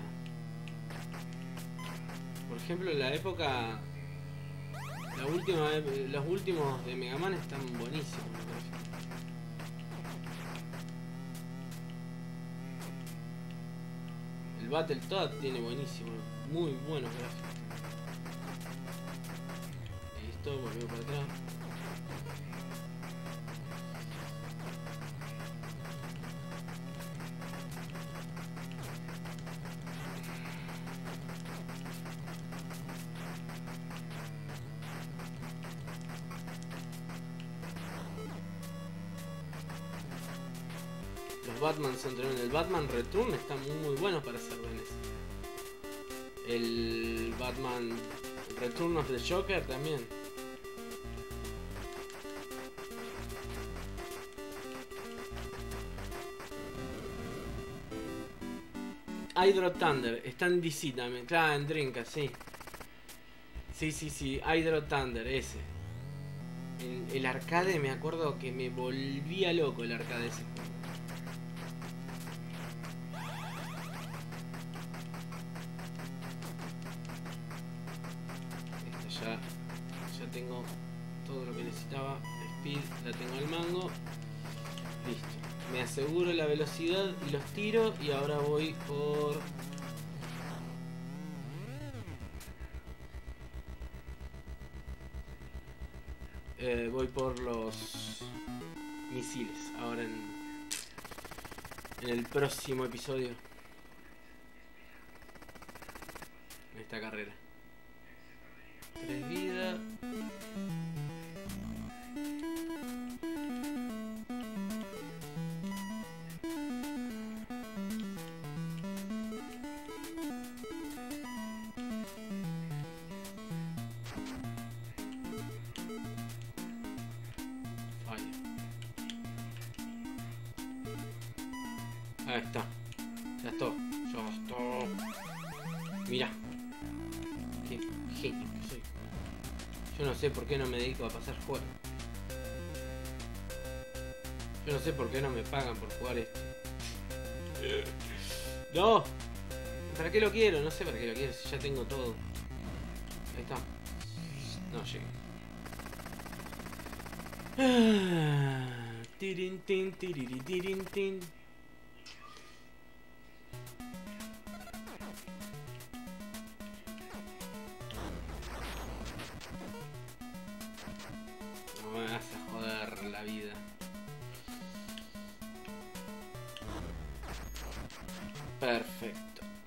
Por ejemplo, en la época... La última, los últimos de Mega Man están buenísimos. El Battletoad tiene buenísimo, muy buenos gráficos. Listo, volvemos para atrás. Los Batman son tremendos. El Batman Return está muy, muy bueno para hacer N E S. El Batman Return of the Joker también. Hydro Thunder, está en D C también. Claro, en Dreamcast, sí. Sí, sí, sí, Hydro Thunder, ese. El, el arcade, me acuerdo que me volvía loco el arcade ese. Esta ya, ya tengo todo lo que necesitaba. Speed, la tengo al mango. Listo. Me aseguro la velocidad y los tiros y ahora voy por... Eh, voy por los misiles ahora en, en el próximo episodio. En esta carrera. Tres vidas. Ahí está. Ya está. Ya está. Mira. Qué genio que soy. Yo no sé por qué no me dedico a pasar juegos. Yo no sé por qué no me pagan por jugar esto. No. ¿Para qué lo quiero? No sé para qué lo quiero. Si ya tengo todo. Ahí está. No llegué. Tirin tin tiriri tirin tin. No me vas a joder la vida. Perfecto.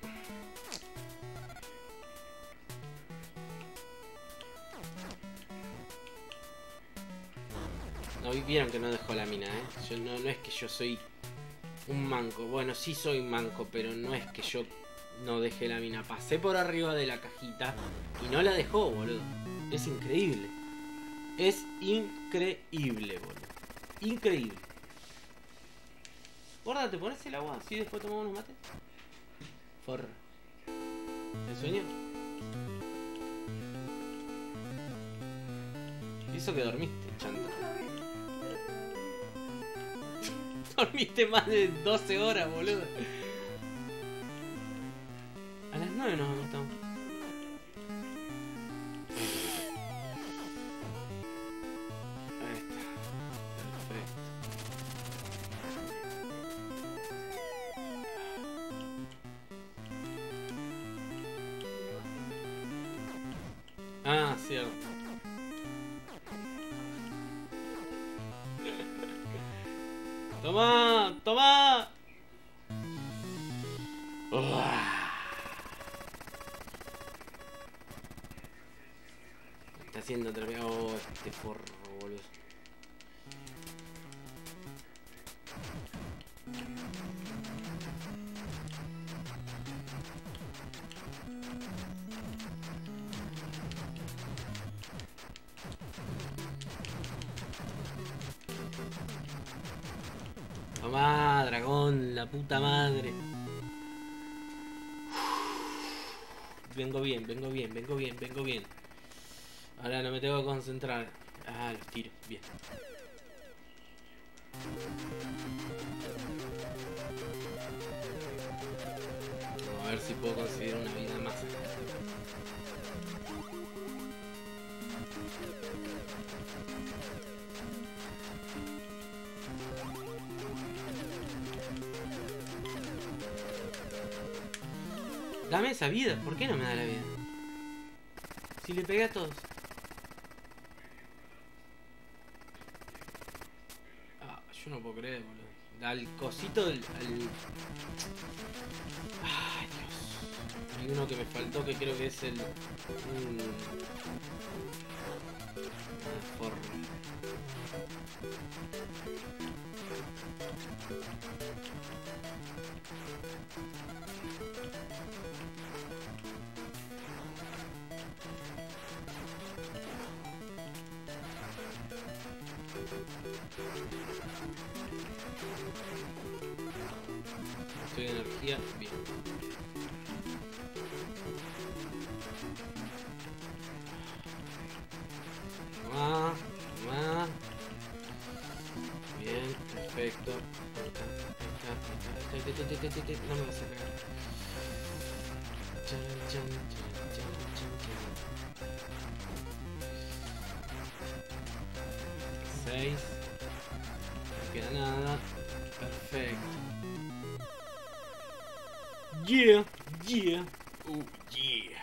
No vieron que no dejó la mina, ¿eh? Yo no, no es que yo soy un manco. Bueno, sí soy manco, pero no es que yo no dejé la mina. Pasé por arriba de la cajita y no la dejó, boludo. Es increíble. Es increíble, boludo. Increíble. Gorda, ¿te pones el agua? ¿Así después tomamos unos mates? Forra. ¿El sueño? ¿Y eso que dormiste, chanta? Dormiste más de doce horas, boludo. A las nueve nos acostamos. Ah, cierto. Toma, toma. Uah. Está haciendo otra vez. Oh, este forro, boludo. Tomá, dragón, la puta madre. Vengo bien, vengo bien, vengo bien, vengo bien. Ahora no me tengo que concentrar. Ah, los tiro, bien. Vamos a ver si puedo conseguir una vida más. Dame esa vida, ¿por qué no me da la vida? Si le pegué a todos. Ah, yo no puedo creer, boludo. Al cosito del... Al... Ay, Dios. Hay uno que me faltó que creo que es el... Un... Ah, forro. Estoy de energía, bien. Toma, toma. Bien, perfecto. No me vas a pegar. Chan, chan, chan, chan, chan, chan. Seis. No queda nada. Perfecto. Yeah, yeah, oh yeah.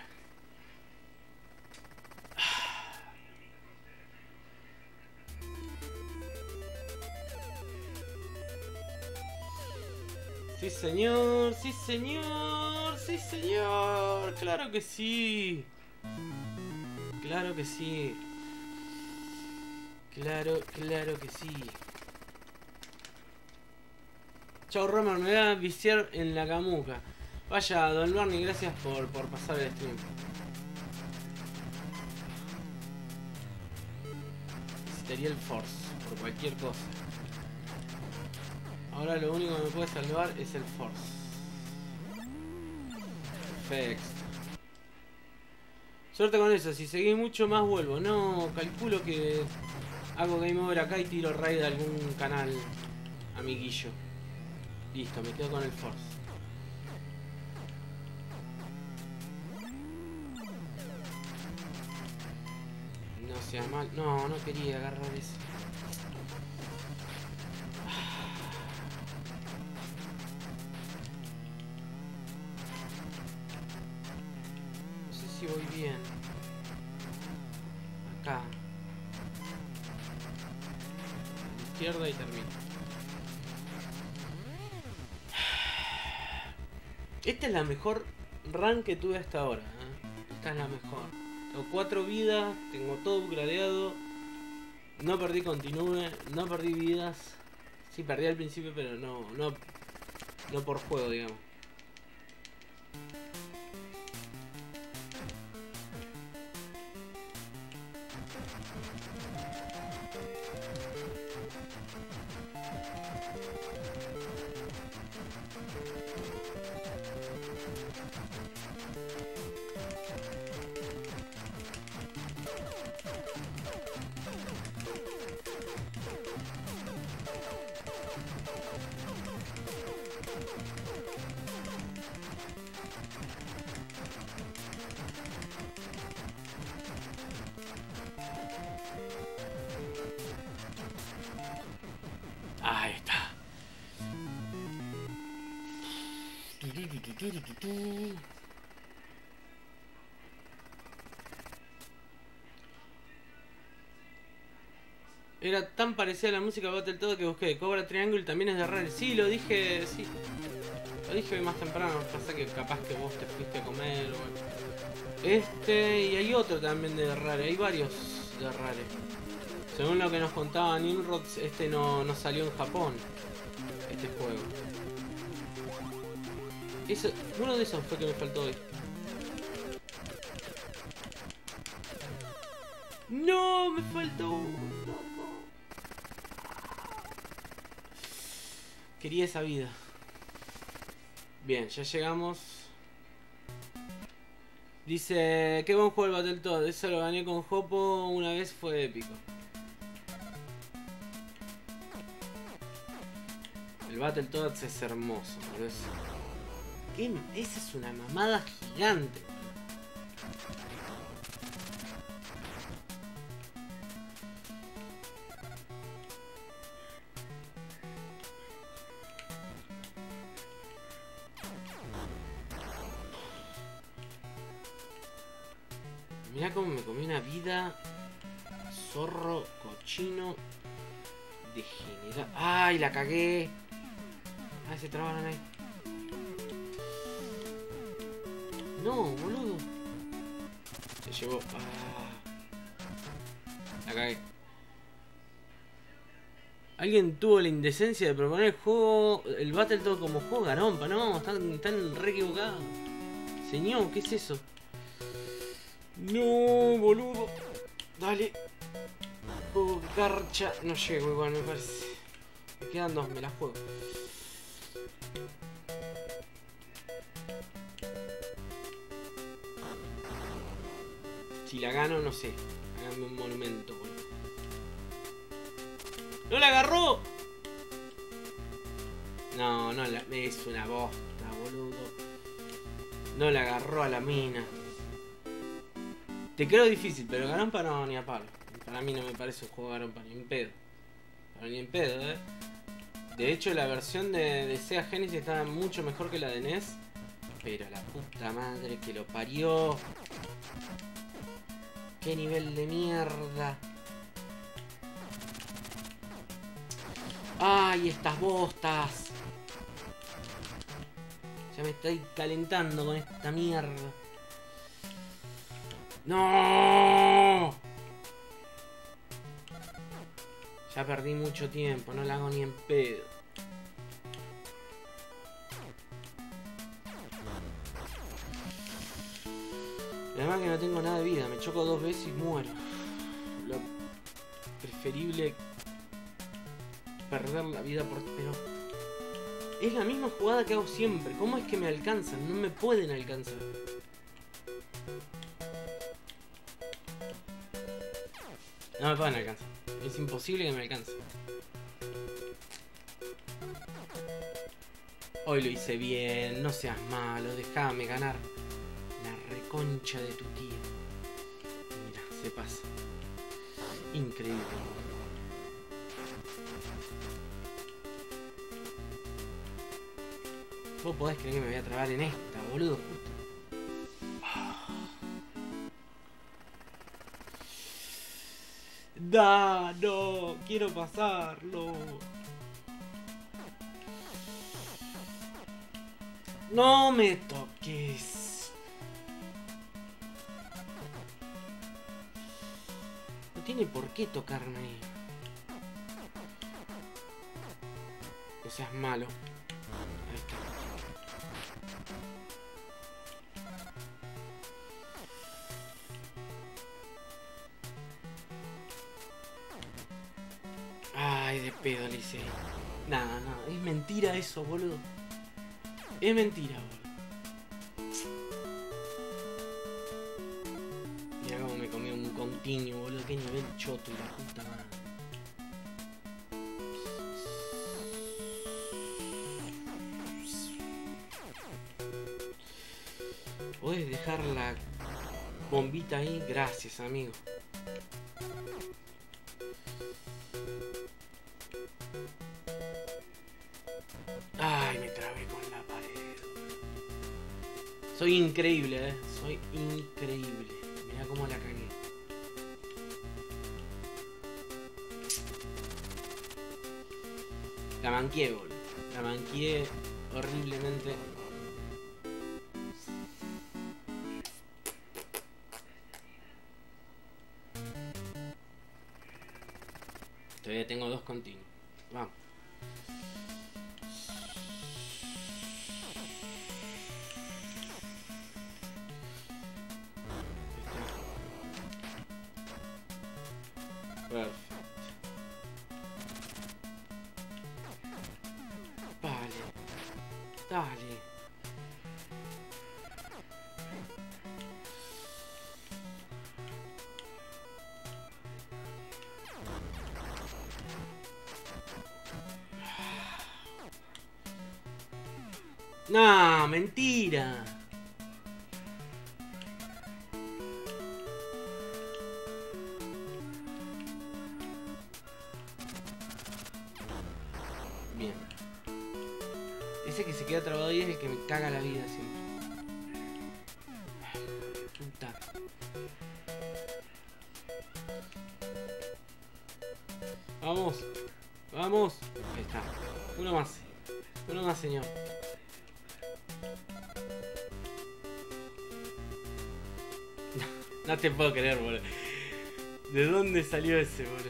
Sí señor, sí señor, sí señor, claro que sí. Claro que sí. Claro, claro que sí. Chau Romer, me voy a viciar en la camuca. Vaya, Don Barney, gracias por, por pasar el stream. Necesitaría el Force, por cualquier cosa. Ahora lo único que me puede salvar es el Force. Perfecto. Suerte con eso, si seguís mucho más vuelvo. No, calculo que hago game over acá y tiro raid de algún canal amiguillo. Listo, me quedo con el Force. No sea mal. No, no quería agarrar eso. No sé si voy bien. Acá. A la izquierda y termino. Esta es la mejor run que tuve hasta ahora, ¿eh? Esta es la mejor. Tengo cuatro vidas, tengo todo upgradeado. No perdí continúe, no perdí vidas. Sí, perdí al principio, pero no, no, no por juego, digamos. Ahí está. Era tan parecida a la música de Battletoads que busqué. Cobra Triangle también es de Rare. Sí, lo dije, sí. Lo dije más temprano. Pasa que capaz que vos te fuiste a comer. Bueno. Este, y hay otro también de Rare. Hay varios de Rare. Según lo que nos contaba Nimrod, este no, no salió en Japón. Este juego. Eso, uno de esos fue que me faltó hoy. No, me faltó uno. Quería esa vida. Bien, ya llegamos. Dice, qué buen juego el Battletoads. Eso lo gané con Hopo una vez, fue épico. El Battletoads es hermoso, ¿no? ¿Qué? Esa es una mamada gigante. Mirá cómo me comí una vida. Zorro, cochino, degenerado. ¡Ay, la cagué! ¡Ay, se trabaron ahí! No, boludo. Se llevó. Ah. La cagué. Alguien tuvo la indecencia de proponer el juego, el Battletoads como juego garompa. No, están, están re equivocados. Señor, ¿qué es eso? No, boludo. Dale. Oh, garcha. No llego igual, me parece. Me quedan dos, me las juego. Si la gano, no sé. Háganme un monumento, boludo. ¡No la agarró! No, no la... Es una bosta, boludo. No la agarró a la mina. Te creo difícil, pero garompa no, ni a palo. Para mí no me parece un juego garompa, ni en pedo. Pero ni en pedo, eh. De hecho, la versión de, de Sega Genesis estaba mucho mejor que la de N E S. Pero la puta madre que lo parió. Qué nivel de mierda. Ay, estas bostas. Ya me estoy calentando con esta mierda. ¡No! Ya perdí mucho tiempo, no la hago ni en pedo. Además que no tengo nada de vida, me choco dos veces y muero. Lo preferible perder la vida por... Pero es la misma jugada que hago siempre. ¿Cómo es que me alcanzan? No me pueden alcanzar. No me pueden alcanzar. Es imposible que me alcance. Hoy lo hice bien. No seas malo. Déjame ganar. La reconcha de tu tía. Mira, se pasa. Increíble. Vos podés creer que me voy a trabar en esta, boludo. Justo. Da, no, quiero pasarlo. No me toques. No tiene por qué tocarme. No seas malo. Ahí está. Ay, de pedo le hice. Nada, nada. Es mentira eso, boludo. Es mentira, boludo. Mira cómo me comí un continuo, boludo. Qué nivel choto y la puta madre. ¿Puedes dejar la bombita ahí? Gracias, amigo. Ay, me trabé con la pared. Soy increíble, eh. Soy increíble. Mira cómo la cagué. La manqué, boludo. La manqué horriblemente. Todavía tengo dos continuos. Vamos. Perfecto. Vale. Dale. No, mentira. Bien. Ese que se queda trabado ahí es el que me caga la vida siempre. Puta. Vamos. Vamos. Ahí está. Uno más. Uno más, señor. No te puedo creer, boludo. ¿De dónde salió ese, boludo?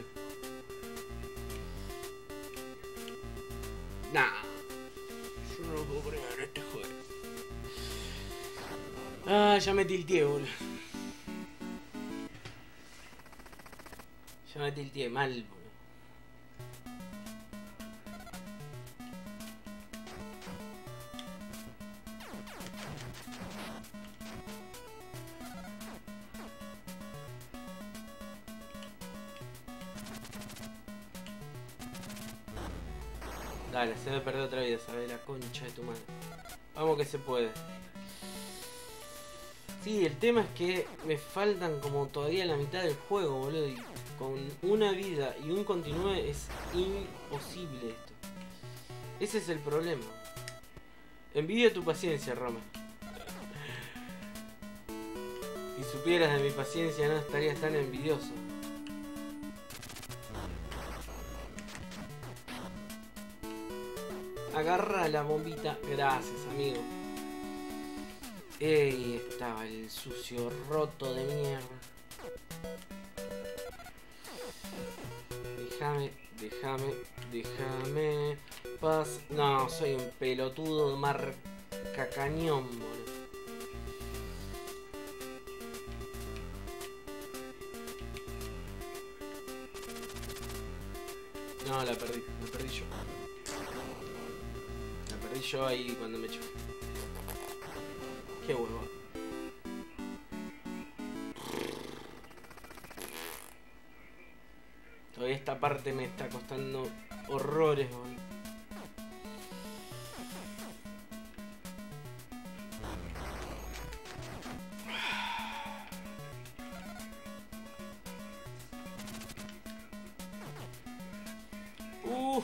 Nah. Yo no lo puedo creer, este juego. Ah, ya me tilteé, boludo. Ya me tilteé mal, boludo. Dale, se me perdió otra vida, ¿sabes? La concha de tu madre. Vamos que se puede. Sí, el tema es que me faltan como todavía la mitad del juego, boludo. Y con una vida y un continúe es imposible esto. Ese es el problema. Envidio tu paciencia, Roma. Si supieras de mi paciencia no estarías tan envidioso. Agarra la bombita. Gracias, amigo. Ahí estaba el sucio roto de mierda. Déjame, déjame, déjame. Paz. No, soy un pelotudo marca cañón, boludo. No, la perdí, la perdí yo. La perdí yo ahí cuando me echó. Qué huevo. Todavía esta parte me está costando horrores, boludo. Uff.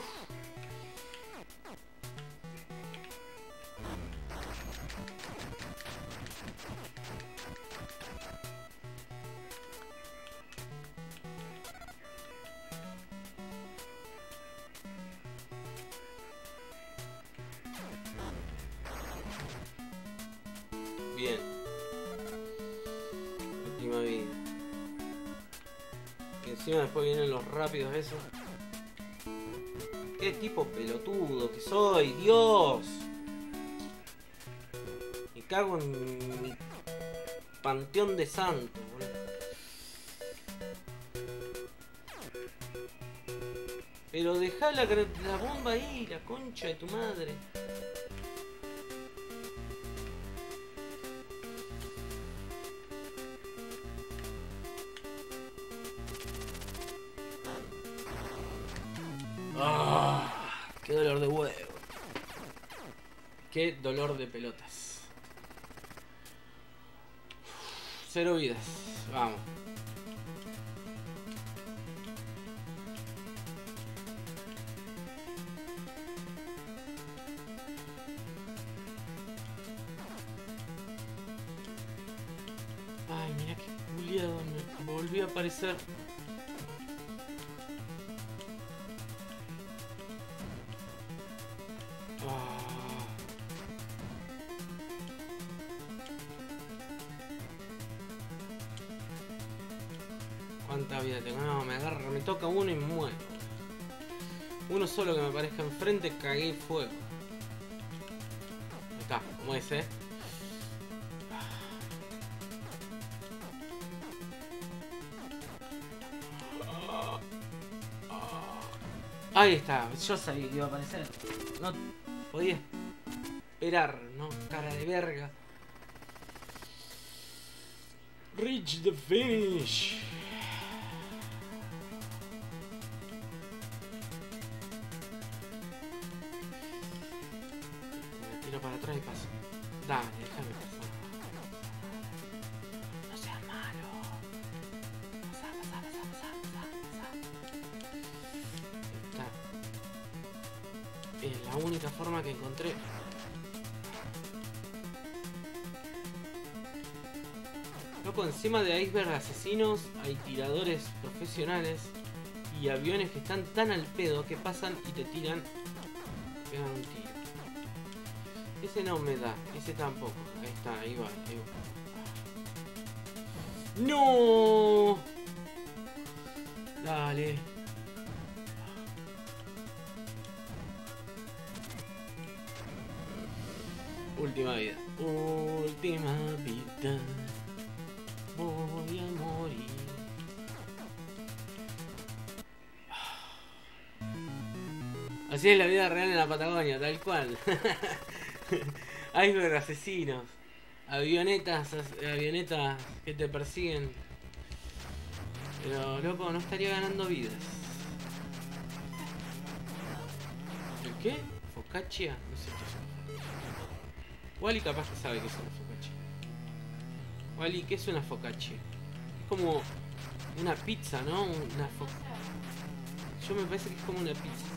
Bien. Última vida. Y encima después vienen los rápidos esos. Qué tipo pelotudo que soy, Dios. Me cago en mi panteón de santos, boludo. Pero dejá la, la bomba ahí, la concha de tu madre. Ah, qué dolor de huevo. Qué dolor de pelotas. Cero vidas. Vamos. Ay, mira qué culiado. Me volvió a aparecer. ¿Cuánta vida tengo? No, me agarra, me toca uno y me muero. Uno solo que me aparezca enfrente, cagué fuego. Ahí está, como ese. Ahí está, yo sabía que iba a aparecer. No podía esperar, ¿no? Cara de verga. Reach the finish. Me tiro para atrás y paso. Dale, déjame pasar. No seas malo. Pasá, pasá, pasá, pasá, pasá, pasá. Está. Es la única forma que encontré. Loco, encima de iceberg asesinos hay tiradores profesionales y aviones que están tan al pedo que pasan y te tiran, te pegan un tiro. Ese no me da, ese tampoco. Ahí está, ahí va, ahí va. ¡No! Dale. Última vida. Última vida. Voy a morir. Así es la vida real en la Patagonia, tal cual. Iceberg asesinos. Avionetas, avionetas que te persiguen. Pero loco, no estaría ganando vidas. ¿El qué? ¿Focaccia? No sé qué es. Wally capaz que sabe que es una focaccia. Wally, ¿qué es una focaccia? Es como una pizza, ¿no? Una fo... Yo me parece que es como una pizza.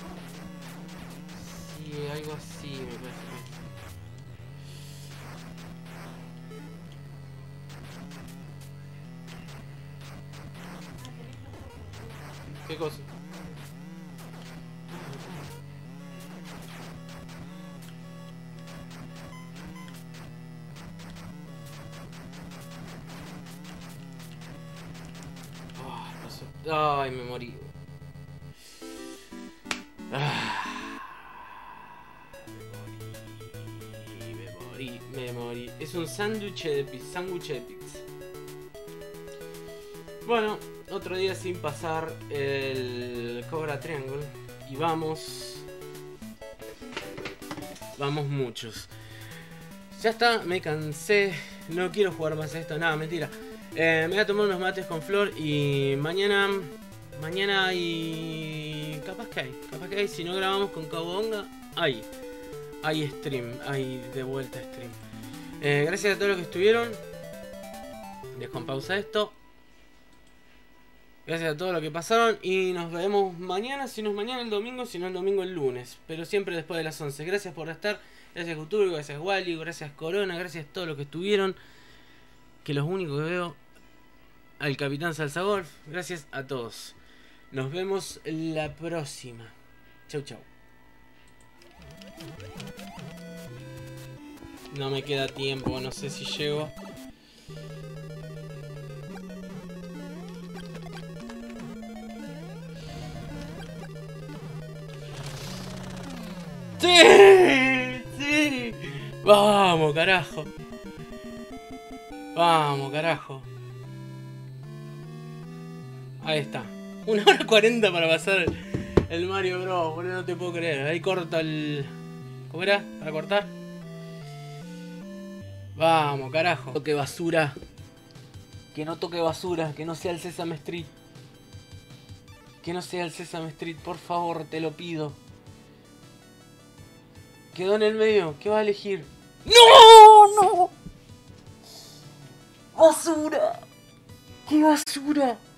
Sí, algo así me parece. ¿Qué cosa? Ay, me morí. Ah, me morí, me morí, me morí. Es un sándwich de pizza, sándwich de pizza. Bueno, otro día sin pasar el Cobra Triangle y vamos, vamos muchos. Ya está, me cansé, no quiero jugar más a esto, nada, mentira. Eh, me voy a tomar unos mates con Flor y mañana, mañana hay, capaz que hay, capaz que hay, si no grabamos con Cabonga, hay, hay stream, hay de vuelta stream. Eh, gracias a todos los que estuvieron, dejo en pausa esto, gracias a todos los que pasaron y nos vemos mañana, si no es mañana el domingo, si no el domingo el lunes, pero siempre después de las once. Gracias por estar, gracias Couture, gracias Wally, gracias Corona, gracias a todos los que estuvieron, que los únicos que veo, al Capitán Salsa Golf, gracias a todos. Nos vemos la próxima. Chau, chau. No me queda tiempo, no sé si llego. ¡Sí! ¡Sí! ¡Vamos, carajo! ¡Vamos, carajo! Ahí está. Una hora cuarenta para pasar el Mario Bros. Boludo, no te puedo creer. Ahí corta el... ¿Cómo era? ¿Para cortar? Vamos, carajo. Toque basura. Que no toque basura. Que no sea el Sesame Street. Que no sea el Sesame Street. Por favor, te lo pido. Quedó en el medio. ¿Qué va a elegir? ¡No! ¡No! ¡Basura! ¡Qué basura!